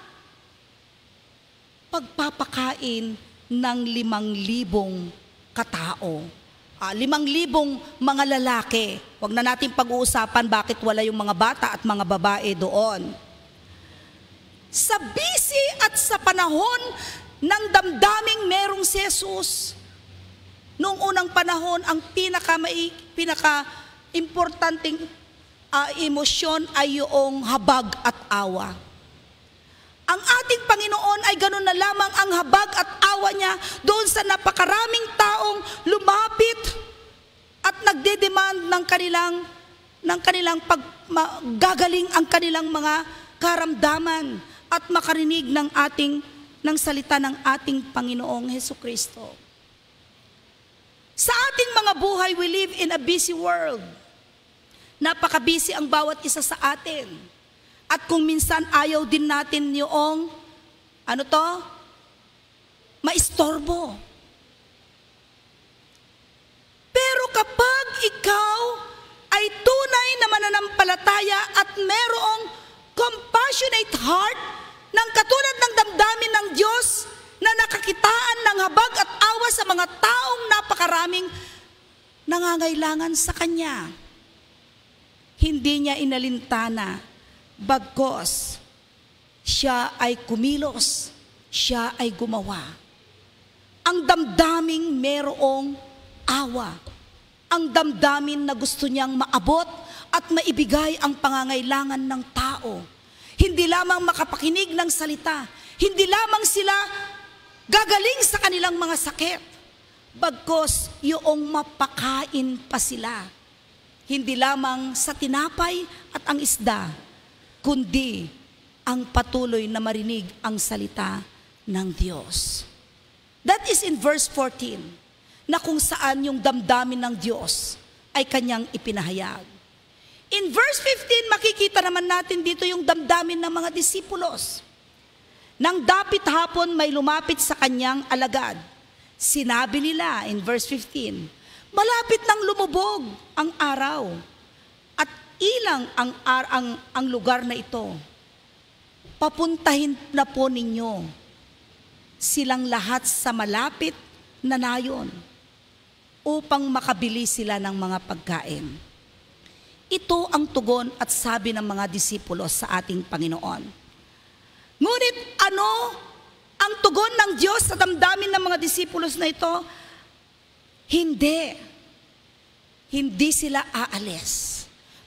pagpapakain ng limang libong katao. Ah, limang libong mga lalaki. Huwag na natin pag-uusapan bakit wala yung mga bata at mga babae doon. Sa busy at sa panahon ng damdaming merong si Jesus, noong unang panahon, ang pinaka, pinaka importanteng uh, emosyon ay yung habag at awa. Ang ating Panginoon ay ganun na lamang ang habag at awa niya doon sa napakaraming taong lumapit at nagdedemand ng kanilang, ng kanilang paggagaling ang kanilang mga karamdaman at makarinig ng ating ng salita ng ating Panginoong Hesukristo. Sa ating mga buhay, we live in a busy world. Napaka-busy ang bawat isa sa atin. At kung minsan ayaw din natin yung, ano to? Maistorbo. Pero kapag ikaw ay tunay na mananampalataya at merong compassionate heart, ng katulad ng damdamin ng Diyos na nakakitaan ng habag at awa sa mga taong napakaraming nangangailangan sa Kanya. Hindi niya inalintana, bagkos siya ay kumilos, siya ay gumawa. Ang damdaming merong awa, ang damdamin na gusto niyang maabot at maibigay ang pangangailangan ng tao. Hindi lamang makapakinig ng salita, hindi lamang sila gagaling sa kanilang mga sakit, bagkos yung mapakain pa sila. Hindi lamang sa tinapay at ang isda, kundi ang patuloy na marinig ang salita ng Diyos. That is in verse fourteen, na kung saan yung damdamin ng Diyos ay Kanyang ipinahayag. In verse fifteen, makikita naman natin dito yung damdamin ng mga disipulos. Nang dapit hapon may lumapit sa kanyang alagad. Sinabi nila in verse fifteen, malapit nang lumubog ang araw at ilang ang, ang, ang lugar na ito. Papuntahin na po ninyo silang lahat sa malapit na nayon upang makabili sila ng mga pagkain. Ito ang tugon at sabi ng mga disipulo sa ating Panginoon. Ngunit ano ang tugon ng Diyos sa damdamin ng mga disipulos na ito? Hindi. Hindi sila aalis.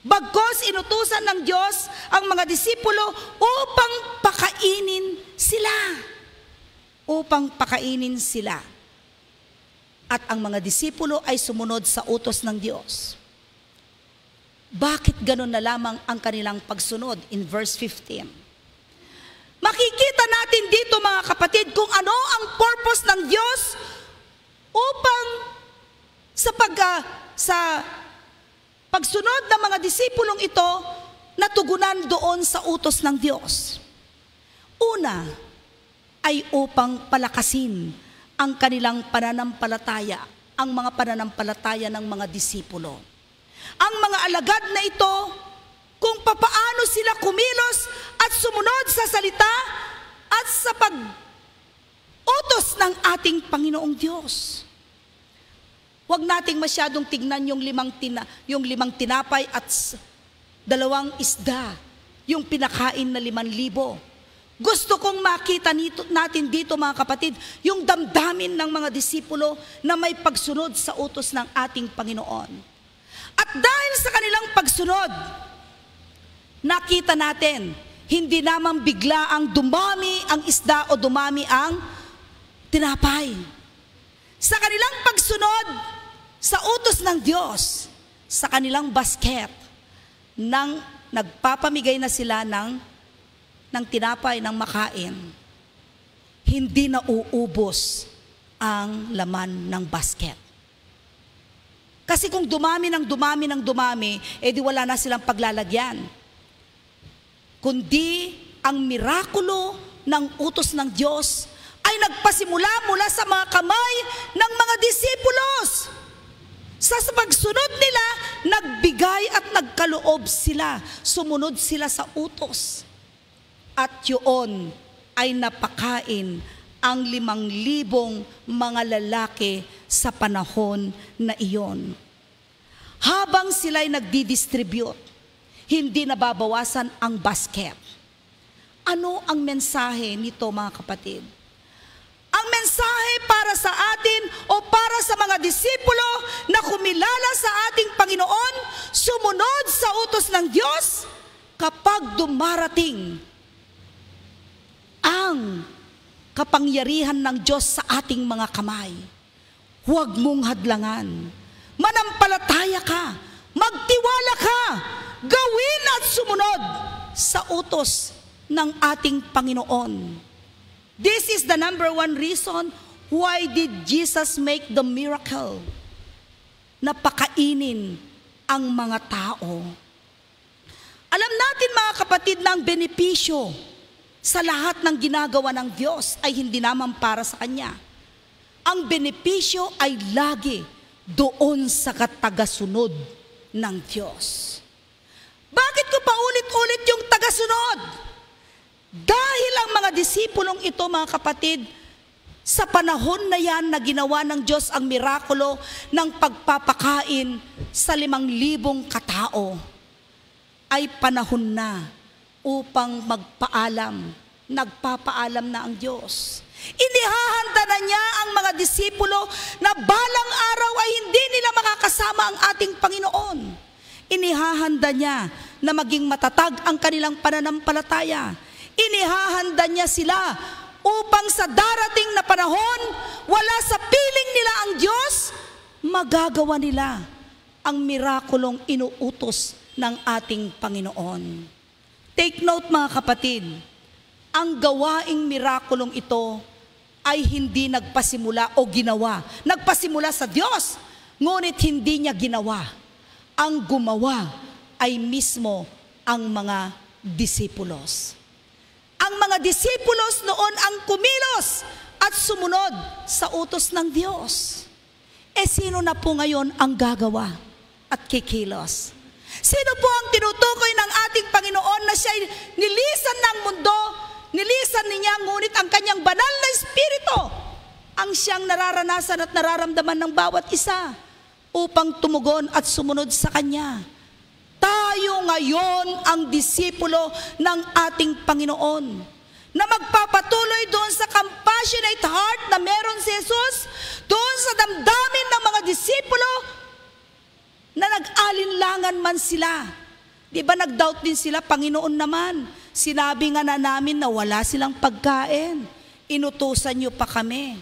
Bagkos inutusan ng Diyos ang mga disipulo upang pakainin sila. Upang pakainin sila. At ang mga disipulo ay sumunod sa utos ng Diyos. Bakit ganun na lamang ang kanilang pagsunod? In verse fifteen. Makikita natin dito mga kapatid kung ano ang purpose ng Diyos upang sa pag uh, sa pagsunod ng mga disipulong ito natugunan doon sa utos ng Diyos. Una ay upang palakasin ang kanilang pananampalataya, ang mga pananampalataya ng mga disipulo. Ang mga alagad na ito, kung papaano sila kumilos at sumunod sa salita at sa pag-utos ng ating Panginoong Diyos. Huwag nating masyadong tignan yung limang, tina, yung limang tinapay at dalawang isda, yung pinakain na liman libo. Gusto kong makita nito, natin dito mga kapatid, yung damdamin ng mga disipulo na may pagsunod sa utos ng ating Panginoon. At dahil sa kanilang pagsunod, nakita natin, hindi naman bigla ang dumami ang isda o dumami ang tinapay. Sa kanilang pagsunod sa utos ng Diyos, sa kanilang basket, nang nagpapamigay na sila ng, ng tinapay, ng makain, hindi na uubos ang laman ng basket. Kasi kung dumami ng dumami ng dumami, edi wala na silang paglalagyan. Kundi ang mirakulo ng utos ng Diyos ay nagpasimula mula sa mga kamay ng mga disipulos. Sa pagsunod nila, nagbigay at nagkaloob sila. Sumunod sila sa utos. At yun ay napakain ang limang libong mga lalaki sa panahon na iyon. Habang sila'y nagdi-distribute, hindi nababawasan ang basket. Ano ang mensahe nito mga kapatid? Ang mensahe para sa atin o para sa mga disipulo na kumilala sa ating Panginoon, sumunod sa utos ng Diyos, kapag dumarating ang kapangyarihan ng Diyos sa ating mga kamay, huwag mong hadlangan. Manampalataya ka, magtiwala ka, gawin at sumunod sa utos ng ating Panginoon. This is the number one reason why did Jesus make the miracle na pakainin ang mga tao. Alam natin mga kapatid na ang benepisyo sa lahat ng ginagawa ng Diyos ay hindi naman para sa Kanya. Ang benepisyo ay lagi doon sa katagasunod ng Diyos. Bakit ko pa ulit-ulit yung tagasunod? Dahil ang mga disipulong ito mga kapatid, sa panahon na yan na ginawa ng Diyos ang mirakulo ng pagpapakain sa limang libong katao, ay panahon na upang magpaalam. Nagpapaalam na ang Diyos. Inihahanda na niya ang mga disipulo na balang araw ay hindi nila makakasama ang ating Panginoon. Inihahanda niya na maging matatag ang kanilang pananampalataya. Inihahanda niya sila upang sa darating na panahon, wala sa piling nila ang Diyos, magagawa nila ang mirakulong inuutos ng ating Panginoon. Take note mga kapatid, ang gawaing mirakulong ito ay hindi nagpasimula o ginawa. Nagpasimula sa Diyos, ngunit hindi niya ginawa. Ang gumawa ay mismo ang mga disipulos. Ang mga disipulos noon ang kumilos at sumunod sa utos ng Diyos. Eh sino na po ngayon ang gagawa at kikilos? Sino po ang tinutukoy ng ating Panginoon na siya nilisan ng mundo, nilisan niya ngunit ang kanyang banal na Espiritu ang siyang nararanasan at nararamdaman ng bawat isa upang tumugon at sumunod sa Kanya. Tayo ngayon ang disipulo ng ating Panginoon na magpapatuloy doon sa compassionate heart na meron si Jesus, doon sa damdamin ng mga disipulo na nag-alinlangan man sila Di ba nag-doubt din sila, Panginoon naman, sinabi nga na namin na wala silang pagkain. Inutusan niyo pa kami.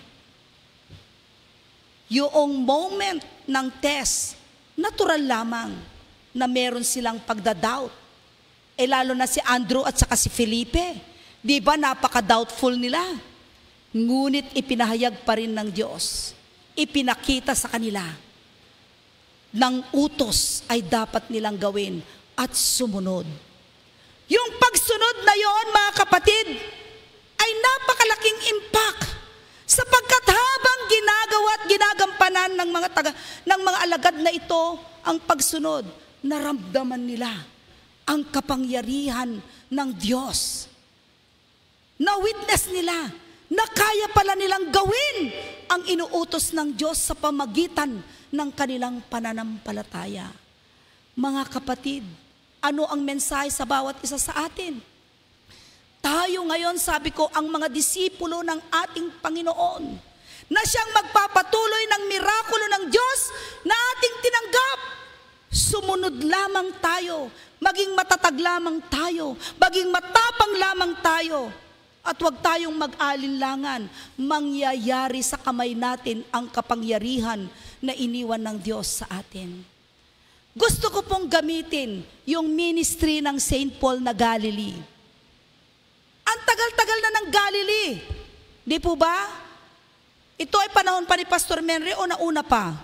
Yung moment ng test, natural lamang na meron silang pagda-doubt. Eh lalo na si Andrew at saka si Felipe. Di ba napaka-doubtful nila? Ngunit ipinahayag pa rin ng Diyos. Ipinakita sa kanila ng utos ay dapat nilang gawin at sumunod. Yung pagsunod na yon, mga kapatid, ay napakalaking impact sapagkat habang ginagawa at ginagampanan ng mga taga, ng mga alagad na ito ang pagsunod, naramdaman nila ang kapangyarihan ng Diyos. Na-witness nila na kaya pala nilang gawin ang inuutos ng Diyos sa pamagitan ng kanilang pananampalataya. Mga kapatid, ano ang mensahe sa bawat isa sa atin? Tayo ngayon, sabi ko, ang mga disipulo ng ating Panginoon, na siyang magpapatuloy ng mirakulo ng Diyos na ating tinanggap. Sumunod lamang tayo, maging matatag lamang tayo, maging matapang lamang tayo, at huwag tayong mag-alinlangan. Mangyayari sa kamay natin ang kapangyarihan na iniwan ng Diyos sa atin. Gusto ko pong gamitin yung ministry ng Saint Paul na Galilee. Ang tagal-tagal na ng Galilee. Di po ba? Ito ay panahon pa ni Pastor Menre o nauna pa?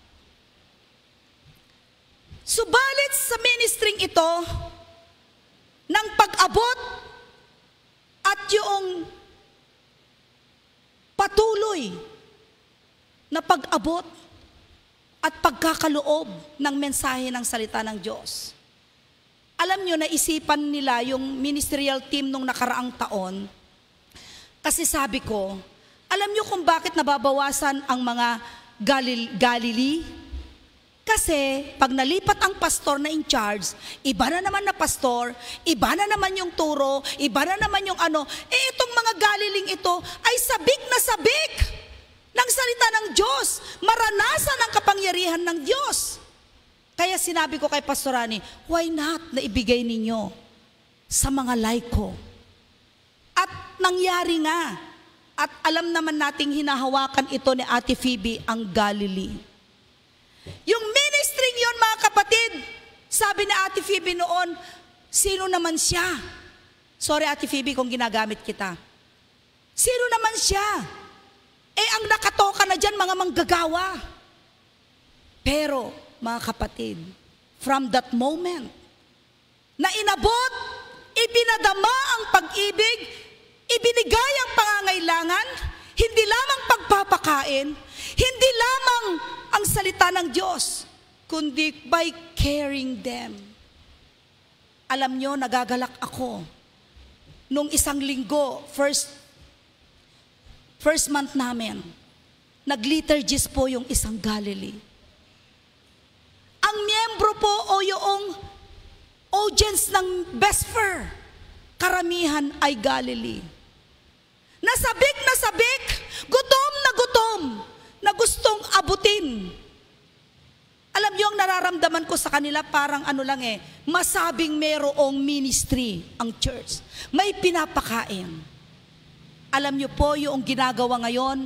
Subalit sa ministering ito, ng pag-abot at yung patuloy na pag-abot at pagkakaloob ng mensahe ng salita ng Diyos. Alam nyo, naisipan nila yung ministerial team nung nakaraang taon, kasi sabi ko, alam nyo kung bakit nababawasan ang mga Galil- Galilee? Kasi pag nalipat ang pastor na in charge, iba na naman na pastor, iba na naman yung turo, iba na naman yung ano, eh itong mga Galiling ito ay sabik na sabik ng salita ng Diyos, maranasan ang kapangyarihan ng Diyos. Kaya sinabi ko kay Pastor Rani, why not na ibigay ninyo sa mga laiko? At nangyari nga, at alam naman nating hinahawakan ito ni Ate Phoebe ang Galilee. Yung ministry yon, mga kapatid, sabi ni Ate Phoebe noon, sino naman siya? Sorry Ate Phoebe kung ginagamit kita. Sino naman siya? Eh ang nakatoka na dyan, mga manggagawa. Pero, mga kapatid, from that moment, na inabot, ipinadama ang pag-ibig, ibinigay ang pangangailangan, hindi lamang pagpapakain, hindi lamang ang salita ng Diyos, kundi by caring them. Alam nyo, nagagalak ako. Nung isang linggo, first First month namin, nag-liturgies po yung isang Galilee. Ang miyembro po o yung audience ng Vesper, karamihan ay Galilee. Nasabik na sabik, gutom na gutom, na gustong abutin. Alam niyo ang nararamdaman ko sa kanila, parang ano lang eh, masabing merong ministry ang church. May pinapakain. Alam niyo po yung ginagawa ngayon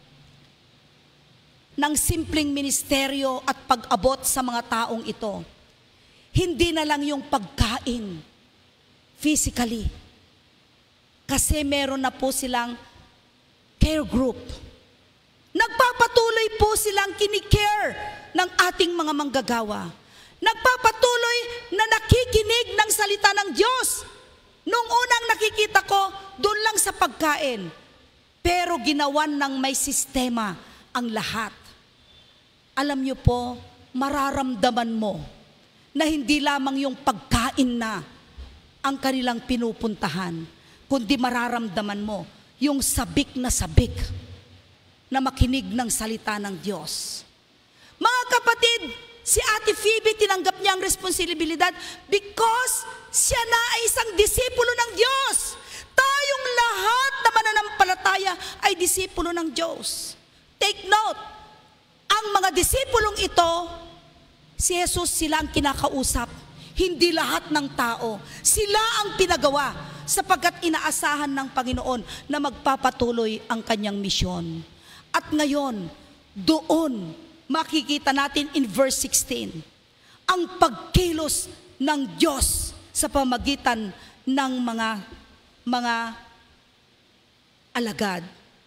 ng simpleng ministeryo at pag-abot sa mga taong ito. Hindi na lang yung pagkain physically. Kasi meron na po silang care group. Nagpapatuloy po silang kinikare ng ating mga manggagawa. Nagpapatuloy na nakikinig ng salita ng Diyos. Nung unang nakikita ko, doon lang sa pagkain. Pero ginawan ng may sistema ang lahat. Alam niyo po, mararamdaman mo na hindi lamang yung pagkain na ang kanilang pinupuntahan, kundi mararamdaman mo yung sabik na sabik na makinig ng salita ng Diyos. Mga kapatid, si Ate Phoebe, tinanggap niya ang responsibilidad because siya na ay isang disipulo ng Diyos. Tayong lahat na mananampalataya ay disipulo ng Diyos. Take note, ang mga disipulong ito, si Jesus sila ang kinakausap. hindi lahat ng tao. Sila ang pinagawa sapagkat inaasahan ng Panginoon na magpapatuloy ang kanyang misyon. At ngayon, doon makikita natin in verse sixteen, ang pagkilos ng Diyos sa pamagitan ng mga mga alagad.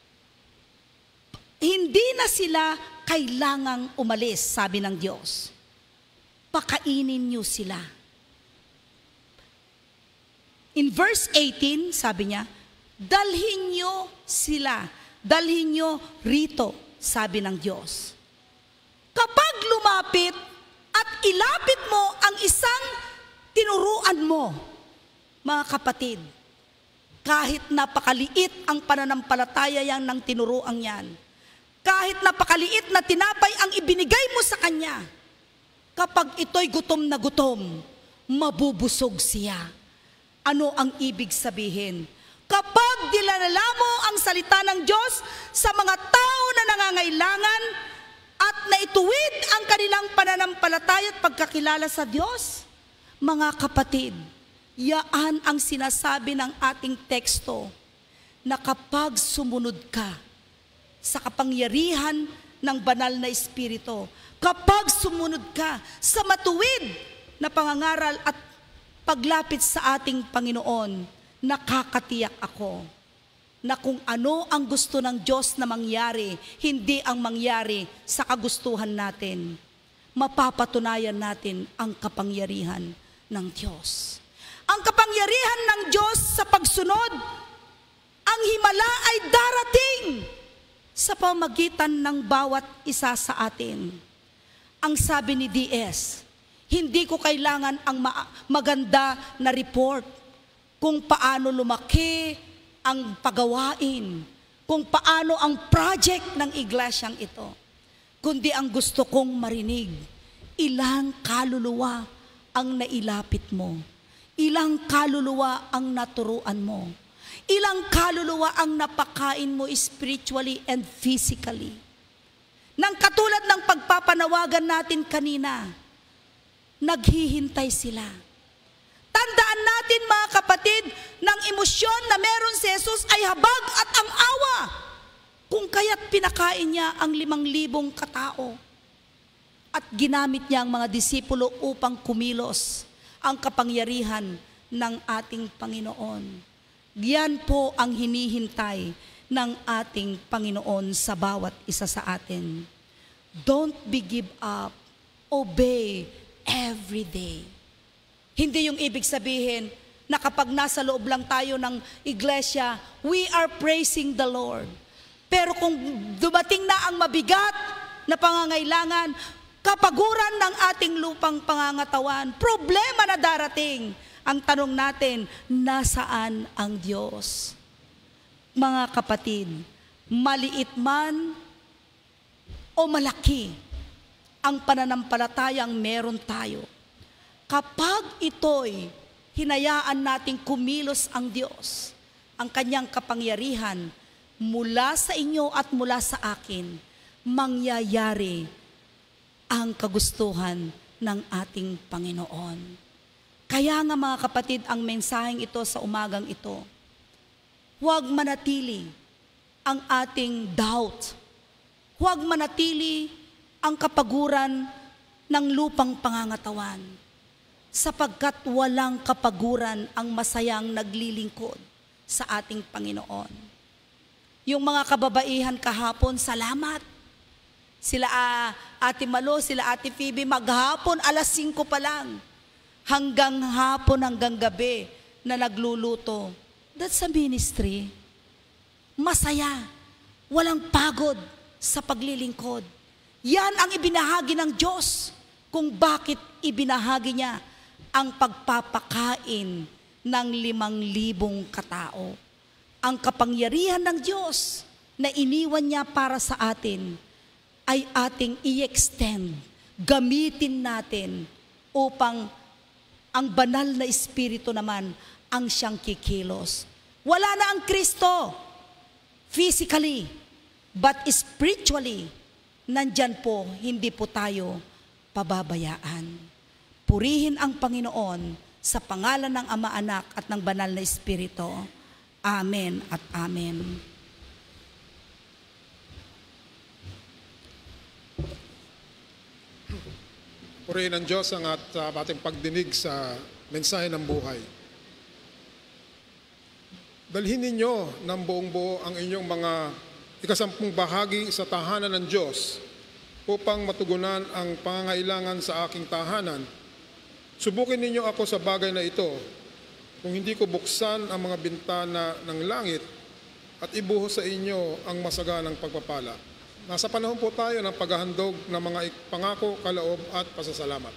Hindi na sila kailangang umalis, sabi ng Diyos. Pakainin niyo sila. In verse eighteen, sabi niya, dalhin niyo sila, dalhin niyo rito, sabi ng Diyos. Kapag lumapit at ilapit mo ang isang tinuruan mo, mga kapatid, kahit napakaliit ang pananampalataya yan ng tinuruan yan, kahit napakaliit na tinapay ang ibinigay mo sa kanya, kapag ito'y gutom na gutom, mabubusog siya. Ano ang ibig sabihin? Kapag dinala mo ang salita ng Diyos sa mga tao na nangangailangan at naituwid ang kanilang pananampalataya at pagkakilala sa Diyos, mga kapatid, yaan ang sinasabi ng ating teksto na kapag sumunod ka sa kapangyarihan ng banal na Espiritu, kapag sumunod ka sa matuwid na pangangaral at paglapit sa ating Panginoon, nakakatiyak ako na kung ano ang gusto ng Diyos na mangyari, hindi ang mangyari sa kagustuhan natin, mapapatunayan natin ang kapangyarihan ng Diyos. Ang kapangyarihan ng Diyos sa pagsunod, ang himala ay darating sa pamagitan ng bawat isa sa atin. Ang sabi ni D S, hindi ko kailangan ang ma- maganda na report kung paano lumaki ang pagawain, kung paano ang project ng iglesyang ito. Kundi ang gusto kong marinig, ilang kaluluwa ang nailapit mo, ilang kaluluwa ang naturuan mo, ilang kaluluwa ang napakain mo spiritually and physically. Nang katulad ng pagpapanawagan natin kanina, naghihintay sila. Tandaan natin mga kapatid, ng emosyon na meron si Jesus ay habag at ang awa. Kung kaya't pinakain niya ang limang libong katao. At ginamit niya ang mga disipulo upang kumilos ang kapangyarihan ng ating Panginoon. Yan po ang hinihintay ng ating Panginoon sa bawat isa sa atin. Don't be give up. Obey every day. Hindi yung ibig sabihin na kapag nasa loob lang tayo ng iglesia, we are praising the Lord. Pero kung dumating na ang mabigat na pangangailangan, kapaguran ng ating lupang pangangatawan, problema na darating, ang tanong natin, nasaan ang Diyos? Mga kapatid, maliit man o malaki ang pananampalatayang meron tayo, kapag ito'y hinayaan nating kumilos ang Diyos, ang kanyang kapangyarihan mula sa inyo at mula sa akin, mangyayari ang kagustuhan ng ating Panginoon. Kaya nga mga kapatid, ang mensaheng ito sa umagang ito, huwag manatili ang ating doubt. Huwag manatili ang kapaguran ng lupang pangangatawan. Sapagkat walang kapaguran ang masayang naglilingkod sa ating Panginoon. Yung mga kababaihan kahapon, salamat. Sila uh, Ate Malo, sila Ate Phoebe, maghapon alas singko pa lang. Hanggang hapon, hanggang gabi na nagluluto. That's a ministry. Masaya. Walang pagod sa paglilingkod. Yan ang ibinahagi ng Diyos kung bakit ibinahagi niya ang pagpapakain ng limang libong katao. Ang kapangyarihan ng Diyos na iniwan niya para sa atin ay ating i-extend, gamitin natin upang ang banal na Espiritu naman ang siyang kikilos. Wala na ang Kristo physically, but spiritually, nandyan po, hindi po tayo pababayaan. purihin ang Panginoon sa pangalan ng Ama, Anak at ng Banal na Espiritu. Amen at amen. Purihin ng Diyos ang at uh, ating pagdinig sa mensahe ng buhay. Dalhin ninyo ng buong buo ang inyong mga ikasampung bahagi sa tahanan ng Diyos upang matugunan ang pangangailangan sa aking tahanan. Subukin ninyo ako sa bagay na ito kung hindi ko buksan ang mga bintana ng langit at ibuhos sa inyo ang masaganang pagpapala. Nasa panahon po tayo ng paghahandog ng mga pangako, kaloob at pasasalamat.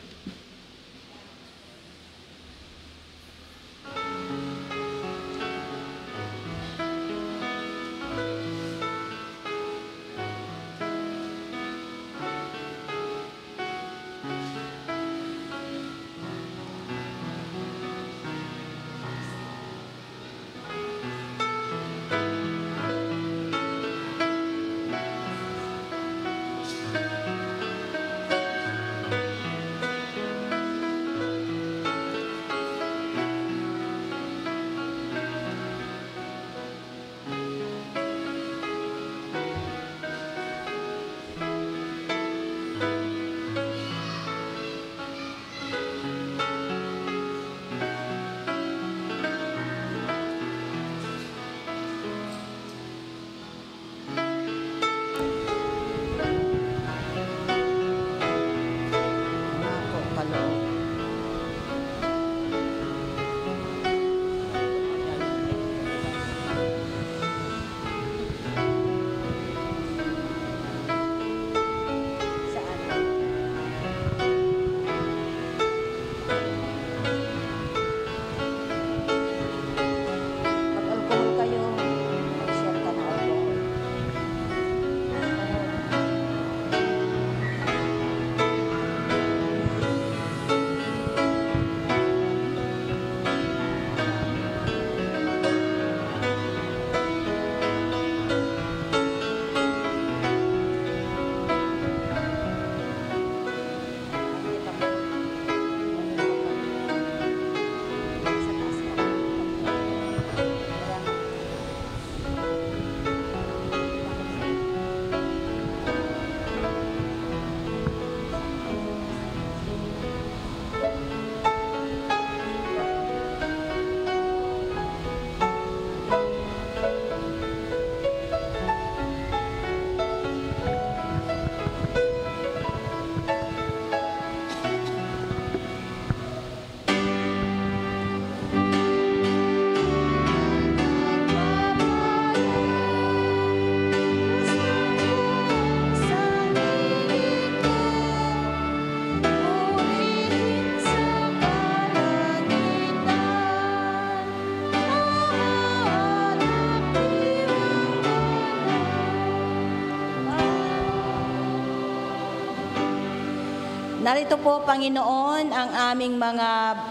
Narito po, Panginoon, ang aming mga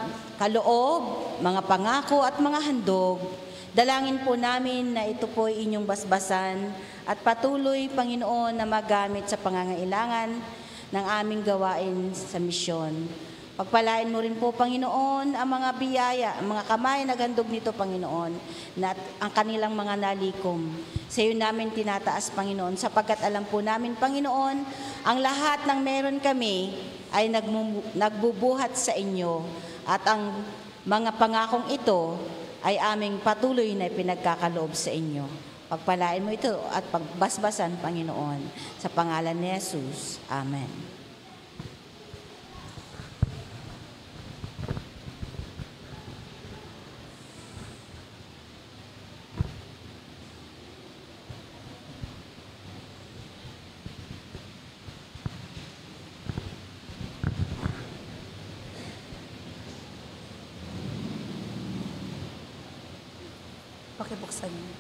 kaloob, mga pangako at mga handog. Dalangin po namin na ito po ay inyong basbasan at patuloy, Panginoon, na magamit sa pangangailangan ng aming gawain sa misyon. Pagpalain mo rin po, Panginoon, ang mga biyaya, ang mga kamay na gandog nito, Panginoon, na ang kanilang mga nalikom. Sa iyo namin tinataas, Panginoon, sapagkat alam po namin, Panginoon, ang lahat ng meron kami ay nagbubuhat sa inyo at ang mga pangakong ito ay aming patuloy na pinagkakaloob sa inyo. Pagpalain mo ito at pagbasbasan, Panginoon, sa pangalan ni Jesus. Amen. Pakibuksan niyo.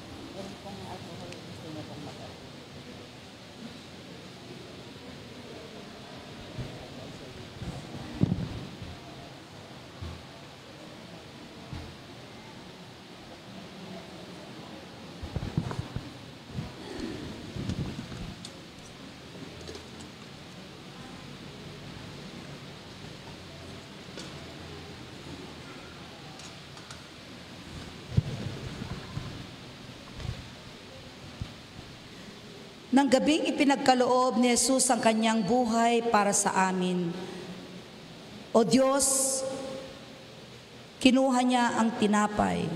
Nang gabing ipinagkaloob ni Jesus ang kanyang buhay para sa amin, O Diyos, kinuha niya ang tinapay,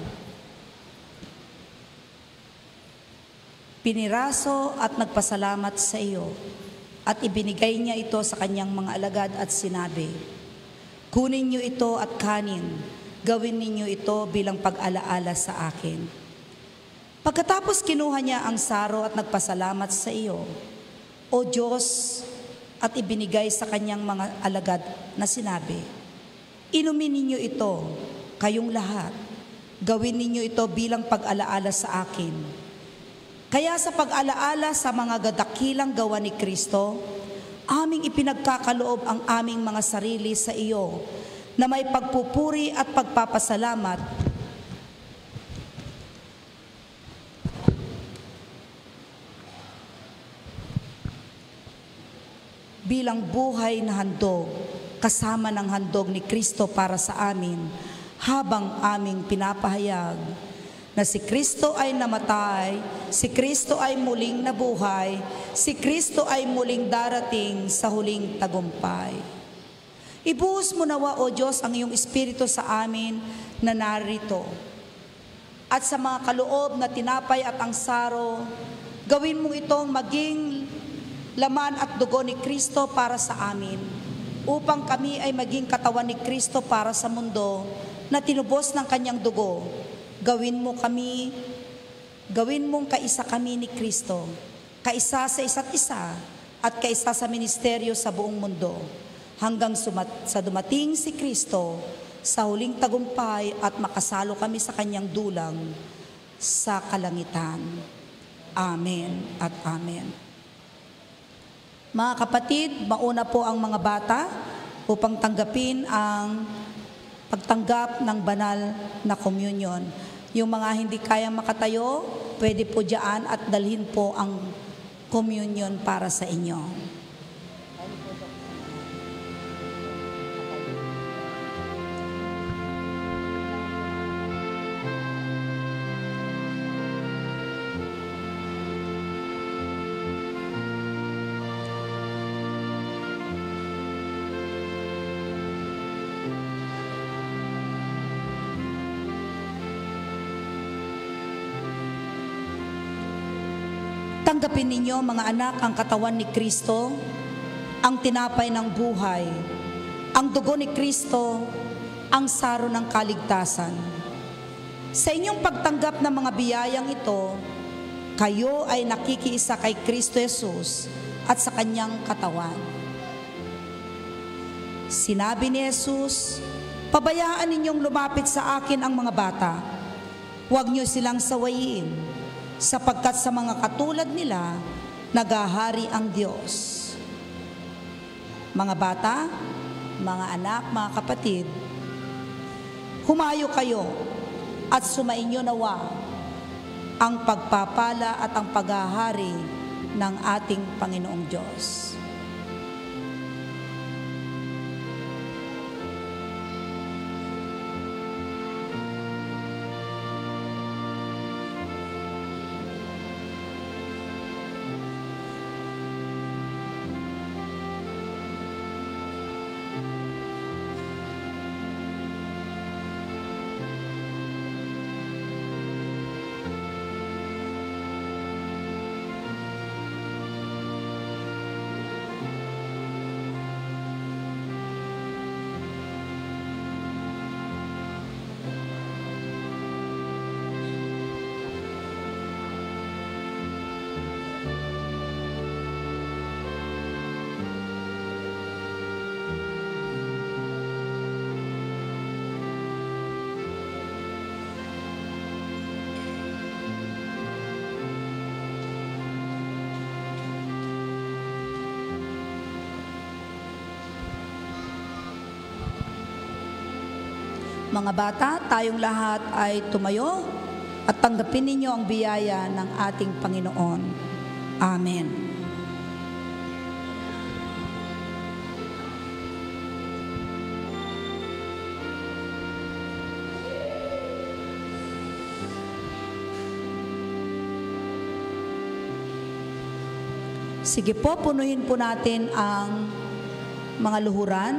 piniraso at nagpasalamat sa iyo, at ibinigay niya ito sa kanyang mga alagad at sinabi, kunin niyo ito at kanin, gawin ninyo ito bilang pag-alaala sa akin. Pagkatapos kinuha niya ang saro at nagpasalamat sa iyo, O Diyos, at ibinigay sa kanyang mga alagad na sinabi, inumin ninyo ito, kayong lahat, gawin ninyo ito bilang pag-alaala sa akin. Kaya sa pag-alaala sa mga gadakilang gawa ni Kristo, aming ipinagkakaloob ang aming mga sarili sa iyo, na may pagpupuri at pagpapasalamat bilang buhay na handog, kasama ng handog ni Kristo para sa amin, habang aming pinapahayag na si Kristo ay namatay, si Kristo ay muling nabuhay, si Kristo ay muling darating sa huling tagumpay. Ibuhos mo nawa, O Diyos, ang iyong Espiritu sa amin na narito. At sa mga kaloob na tinapay at ang saro, gawin mong itong maging laman at dugo ni Kristo para sa amin, upang kami ay maging katawan ni Kristo para sa mundo na tinubos ng kanyang dugo. Gawin mo kami, gawin mong kaisa kami ni Kristo, kaisa sa isa't isa at kaisa sa ministeryo sa buong mundo, hanggang sumat, sa dumating si Kristo sa huling tagumpay at makasalo kami sa kanyang dulang sa kalangitan. Amen at amen. Mga kapatid, mauna po ang mga bata upang tanggapin ang pagtanggap ng banal na communion. Yung mga hindi kayang makatayo, pwede po dyan at dalhin po ang communion para sa inyo. Tanggapin ninyo, mga anak, ang katawan ni Kristo, ang tinapay ng buhay, ang dugo ni Kristo, ang saro ng kaligtasan. Sa inyong pagtanggap ng mga biyayang ito, kayo ay nakikiisa kay Kristo Jesus at sa kanyang katawan. Sinabi ni Jesus, pabayaan ninyong lumapit sa akin ang mga bata. Huwag niyo silang sawayin, sapagkat sa mga katulad nila, nagahari ang Diyos. Mga bata, mga anak, mga kapatid, humayo kayo at sumainyo nawa ang pagpapala at ang paghahari ng ating Panginoong Diyos. Mga bata, tayong lahat ay tumayo at tanggapin ninyo ang biyaya ng ating Panginoon. Amen. Sige po, punuhin po natin ang mga luhuran.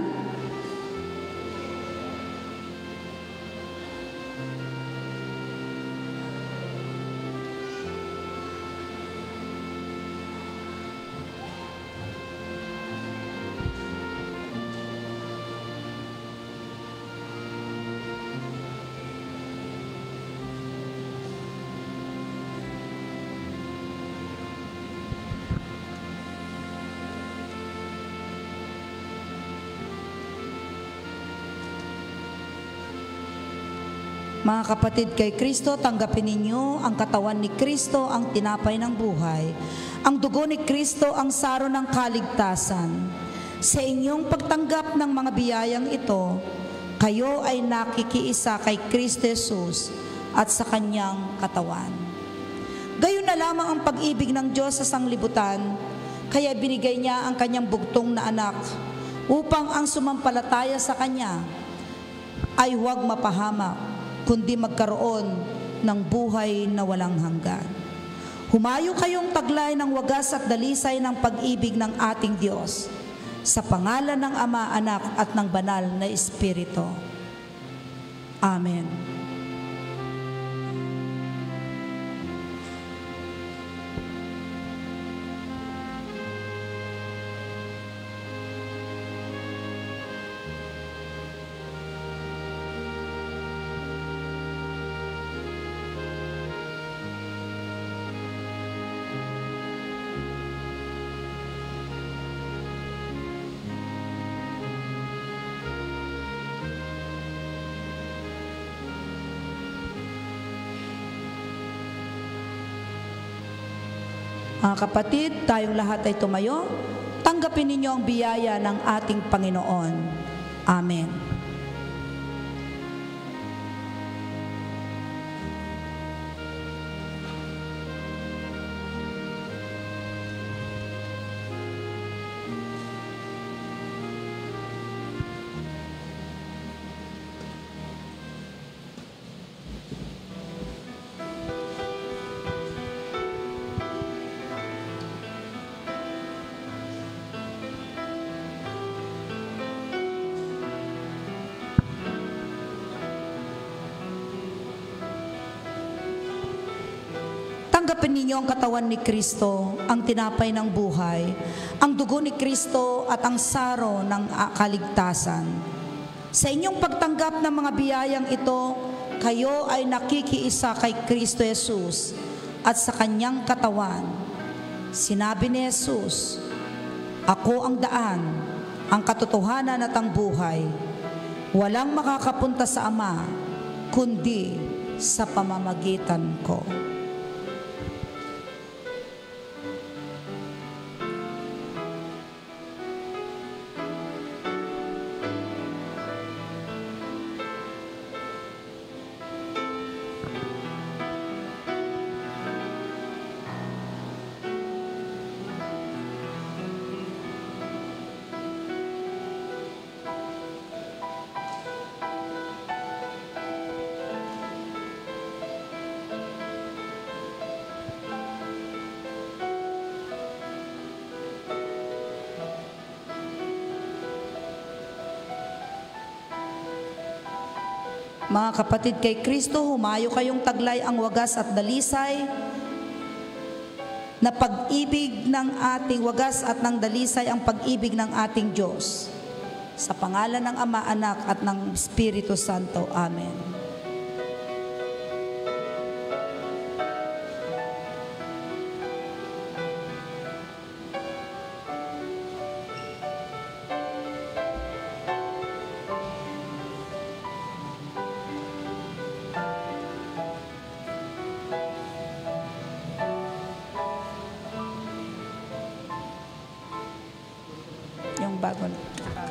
Mga kapatid kay Kristo, tanggapin ninyo ang katawan ni Kristo, ang tinapay ng buhay. Ang dugo ni Kristo, ang saro ng kaligtasan. Sa inyong pagtanggap ng mga biyayang ito, kayo ay nakikiisa kay Kristo Jesus at sa kanyang katawan. Gayon na lamang ang pag-ibig ng Diyos sa sanglibutan, kaya binigay niya ang kanyang bugtong na anak upang ang sumampalataya sa kanya ay huwag mapahamak, kundi magkaroon ng buhay na walang hanggan. Humayo kayong taglay ng wagas at dalisay ng pag-ibig ng ating Diyos, sa pangalan ng Ama, Anak at ng Banal na Espiritu. Amen. Mga kapatid, tayong lahat ay tumayo. Tanggapin ninyo ang biyaya ng ating Panginoon. Amen. Tanggapin ninyo ang katawan ni Kristo, ang tinapay ng buhay, ang dugo ni Kristo at ang saro ng kaligtasan. Sa inyong pagtanggap ng mga biyayang ito, kayo ay nakikiisa kay Kristo Jesus at sa kanyang katawan. Sinabi ni Jesus, "Ako ang daan, ang katotohanan at ang buhay. Walang makakapunta sa Ama, kundi sa pamamagitan ko." Mga kapatid kay Kristo, humayo kayong taglay ang wagas at dalisay na pag-ibig ng ating wagas at ng dalisay ang pag-ibig ng ating Diyos. Sa pangalan ng Ama, Anak at ng Espiritu Santo. Amen. Bago na.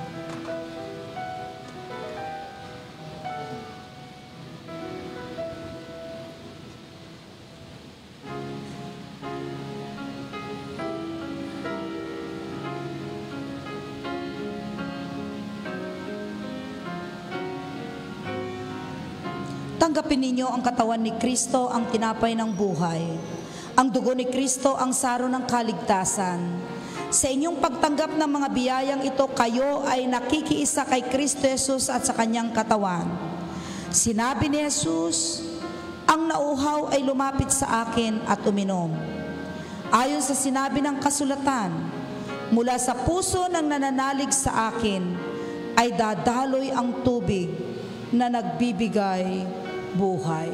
Tanggapin ninyo ang katawan ni Kristo, ang tinapay ng buhay. Ang dugo ni Kristo, ang saro ng kaligtasan. Sa inyong pagtanggap ng mga biyayang ito, kayo ay nakikiisa kay Kristo Jesus at sa kanyang katawan. Sinabi ni Jesus, ang nauhaw ay lumapit sa akin at uminom. Ayon sa sinabi ng kasulatan, mula sa puso ng nananalig sa akin ay dadaloy ang tubig na nagbibigay buhay.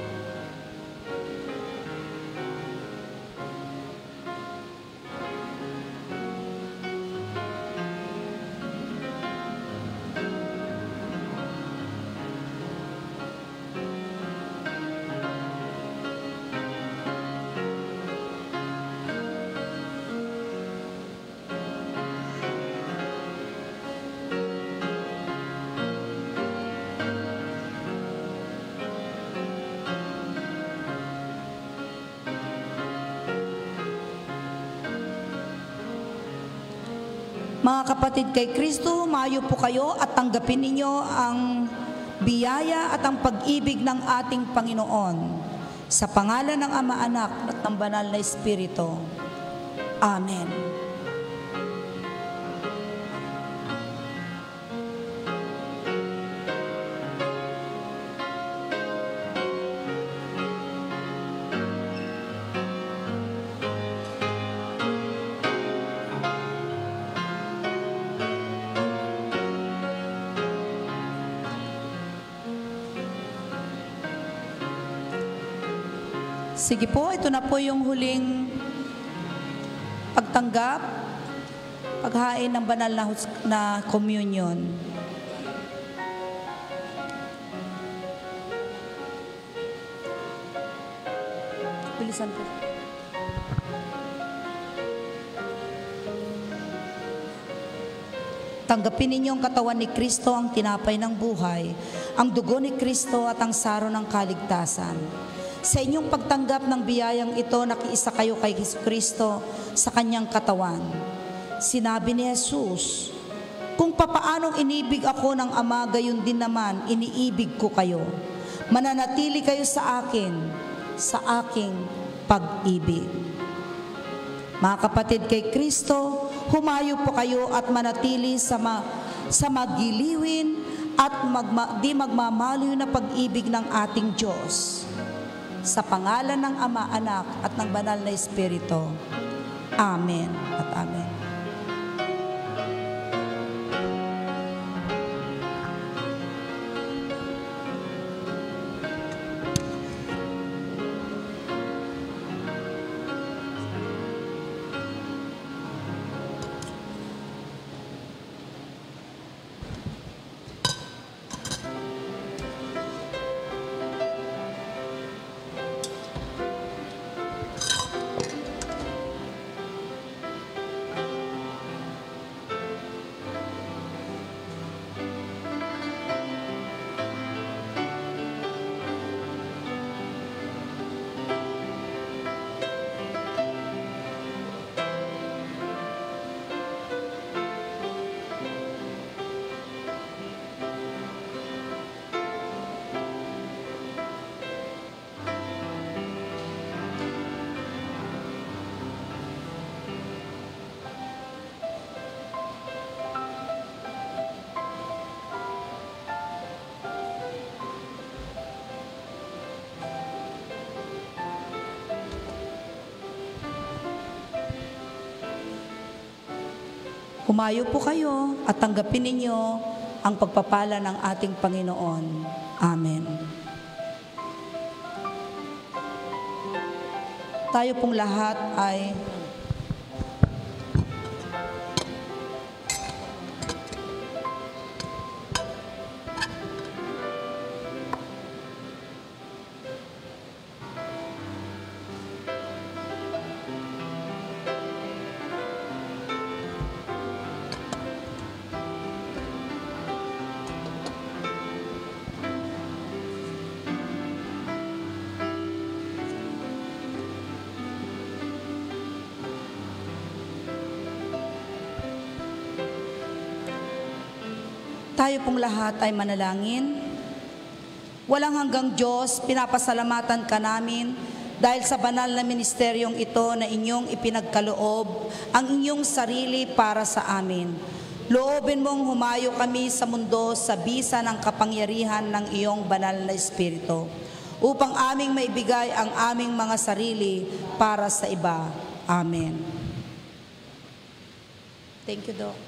Mga kapatid kay Kristo, humayo po kayo at tanggapin ninyo ang biyaya at ang pag-ibig ng ating Panginoon. Sa pangalan ng Ama, Anak at ng Banal na Espiritu. Amen. Sige po, ito na po yung huling pagtanggap, paghain ng banal na, na communion. Bilisan po. Tanggapin ninyo ang katawan ni Kristo, ang tinapay ng buhay, ang dugo ni Kristo at ang saro ng kaligtasan. Sa inyong pagtanggap ng biyayang ito, nakiisa kayo kay Kristo sa kanyang katawan. Sinabi ni Jesus, kung papaanong inibig ako ng Ama, gayon din naman iniibig ko kayo. Mananatili kayo sa akin, sa aking pag-ibig. Mga kapatid kay Kristo, humayo po kayo at manatili sa, ma, sa magiliwin at magma, di magmamaliw na pag-ibig ng ating Diyos. Sa pangalan ng Ama, Anak at ng Banal na Espiritu. Amen at amen. Humayo po kayo at tanggapin ninyo ang pagpapala ng ating Panginoon. Amen. Tayo pong lahat ay tayo pong lahat ay manalangin. Walang hanggang Diyos, pinapasalamatan ka namin dahil sa banal na ministeryong ito na inyong ipinagkaloob ang inyong sarili para sa amin. Loobin mong humayo kami sa mundo sa bisa ng kapangyarihan ng iyong banal na Espiritu, upang aming maibigay ang aming mga sarili para sa iba. Amen. Thank you, Doc.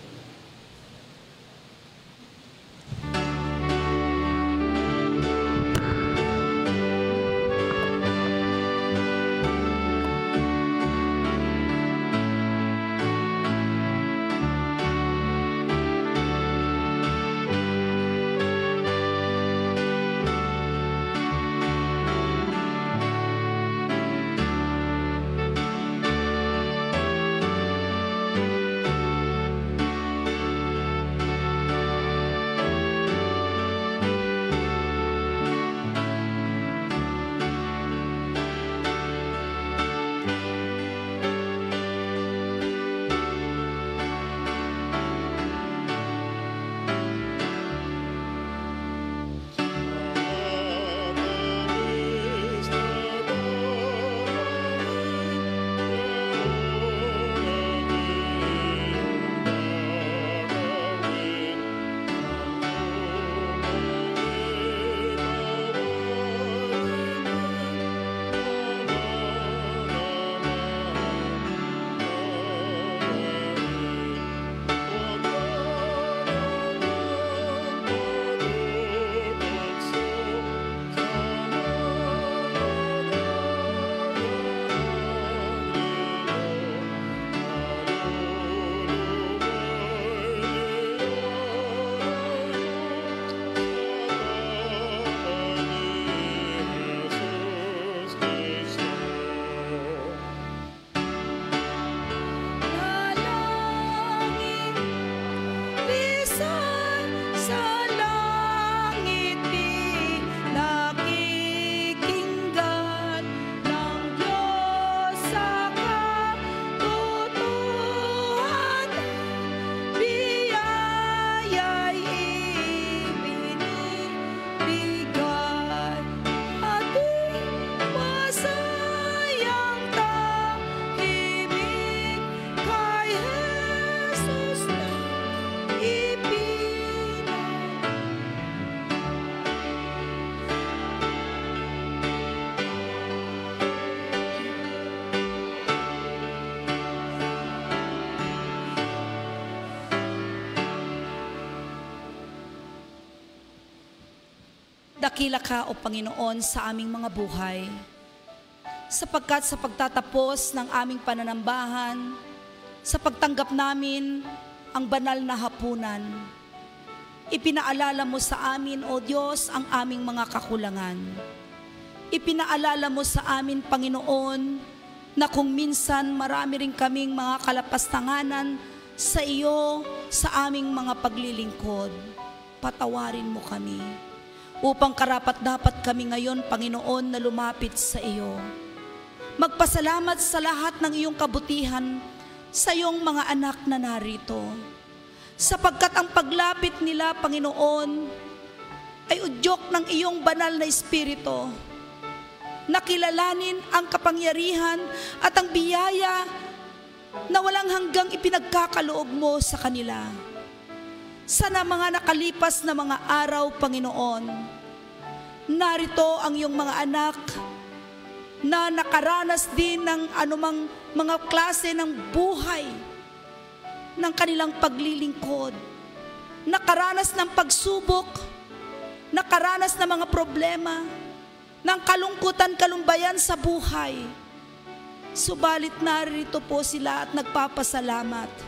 Dakila ka, O Panginoon, sa aming mga buhay, sapagkat sa pagtatapos ng aming pananambahan, sa pagtanggap namin ang banal na hapunan, ipinaalala mo sa amin, O Diyos, ang aming mga kakulangan. Ipinaalala mo sa amin, Panginoon, na kung minsan marami rin kaming mga kalapastanganan sa iyo, sa aming mga paglilingkod, patawarin mo kami. Upang karapat-dapat kami ngayon, Panginoon, na lumapit sa iyo. Magpasalamat sa lahat ng iyong kabutihan sa iyong mga anak na narito. Sapagkat ang paglapit nila, Panginoon, ay udyok ng iyong banal na Espiritu. Nakilalanin ang kapangyarihan at ang biyaya na walang hanggang ipinagkakaloob mo sa kanila. Sana mga nakalipas na mga araw, Panginoon, narito ang iyong mga anak na nakaranas din ng anumang mga klase ng buhay ng kanilang paglilingkod, nakaranas ng pagsubok, nakaranas ng mga problema, ng kalungkutan, kalumbayan sa buhay. Subalit narito po sila at nagpapasalamat.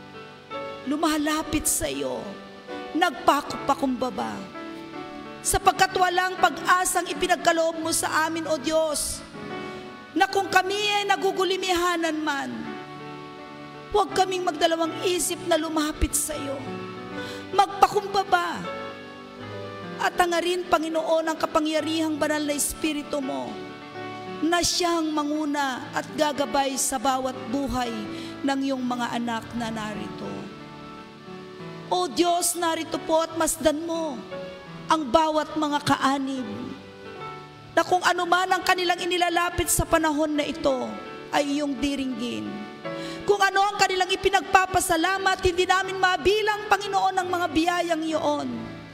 Lumalapit sa iyo, nagpakupakumbaba, sapagkat walang pag-asang ipinagkaloob mo sa amin, O Diyos, na kung kami ay nagugulimihanan man, huwag kaming magdalawang isip na lumapit sa iyo, magpakumbaba, at tangarin, Panginoon, ang kapangyarihang banal na Espiritu mo, na siyang manguna at gagabay sa bawat buhay ng iyong mga anak na narito. O Diyos, narito po at masdan mo ang bawat mga kaanib, na kung ano man ang kanilang inilalapit sa panahon na ito ay iyong diringgin. Kung ano ang kanilang ipinagpapasalamat, hindi namin mabilang, Panginoon, ang mga biyayang iyon.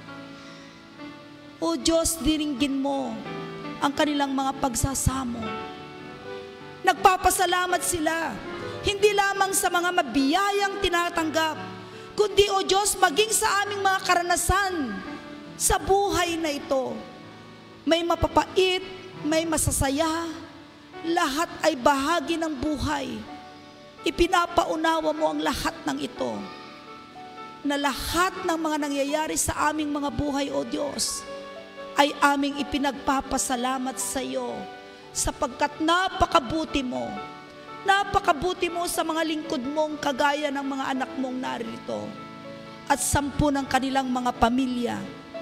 O Diyos, diringgin mo ang kanilang mga pagsasamo. Nagpapasalamat sila, hindi lamang sa mga mabiyayang tinatanggap, kundi, O Diyos, maging sa aming mga karanasan sa buhay na ito. May mapapait, may masasaya, lahat ay bahagi ng buhay. Ipinapaunawa mo ang lahat ng ito, na lahat ng mga nangyayari sa aming mga buhay, O Diyos, ay aming ipinagpapasalamat sa iyo, sapagkat napakabuti mo, napakabuti mo sa mga lingkod mong kagaya ng mga anak mong narito, at sampu ng kanilang mga pamilya.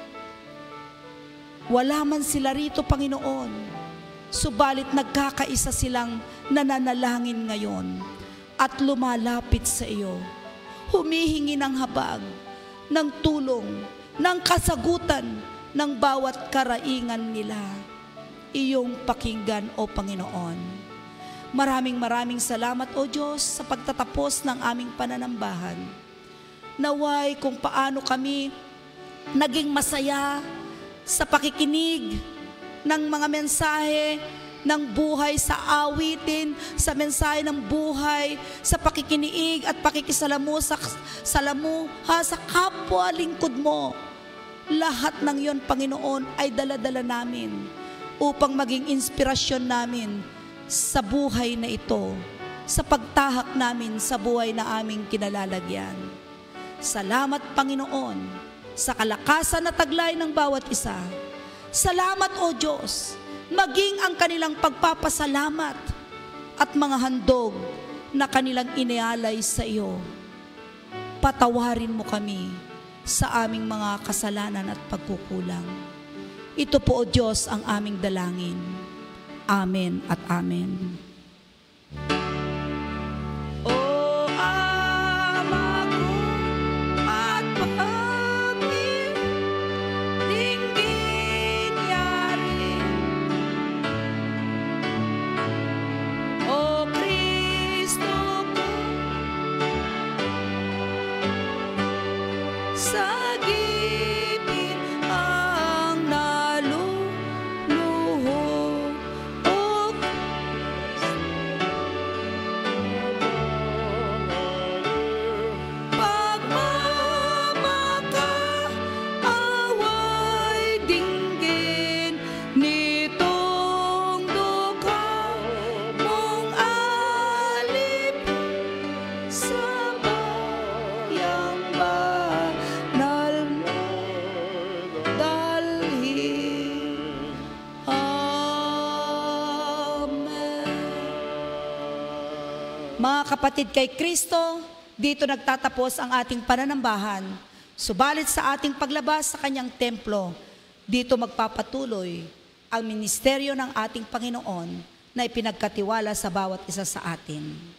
Wala man sila rito, Panginoon, subalit nagkakaisa silang nananalangin ngayon at lumalapit sa iyo, humihingi ng habag, ng tulong, ng kasagutan ng bawat karaingan nila. Iyong pakinggan, O Panginoon. Maraming maraming salamat, O Diyos, sa pagtatapos ng aming pananambahan. Naway kung paano kami naging masaya sa pakikinig ng mga mensahe ng buhay, sa awitin, sa mensahe ng buhay, sa pakikiniig at pakikisalamu sa salamu ha, sa kapwa lingkod mo. Lahat ng iyon, Panginoon, ay dala-dala namin upang maging inspirasyon namin sa buhay na ito, sa pagtahak namin sa buhay na aming kinalalagyan. Salamat, Panginoon, sa kalakasan na taglay ng bawat isa. Salamat, O Diyos, maging ang kanilang pagpapasalamat at mga handog na kanilang inialay sa iyo. Patawarin mo kami sa aming mga kasalanan at pagkukulang. Ito po, O Diyos, ang aming dalangin. Amen at amen. O Ama ko at Panginoon, dinggin yari. O Kristo ko, sa gipin ang naluluho. O pagmamakaaway, dinggin nitong dukha mong alip sa bayang banal mo dalhin. Amen. Mga kapatid kay Kristo, dito nagtatapos ang ating pananambahan. Subalit sa ating paglabas sa kanyang templo, dito magpapatuloy ang ministeryo ng ating Panginoon na ipinagkatiwala sa bawat isa sa atin.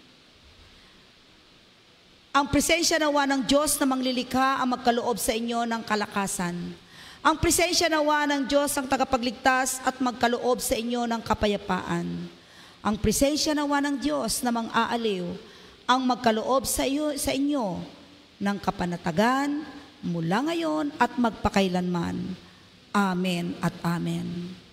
Ang presensya nawa ng Diyos na manglilikha ang magkaloob sa inyo ng kalakasan. Ang presensya nawa ng Diyos ang tagapagligtas at magkaloob sa inyo ng kapayapaan. Ang presensya nawa ng Diyos na mang-aaliw ang magkaloob sa iyo, sa inyo ng kapanatagan mula ngayon at magpakailanman. Amen at amen.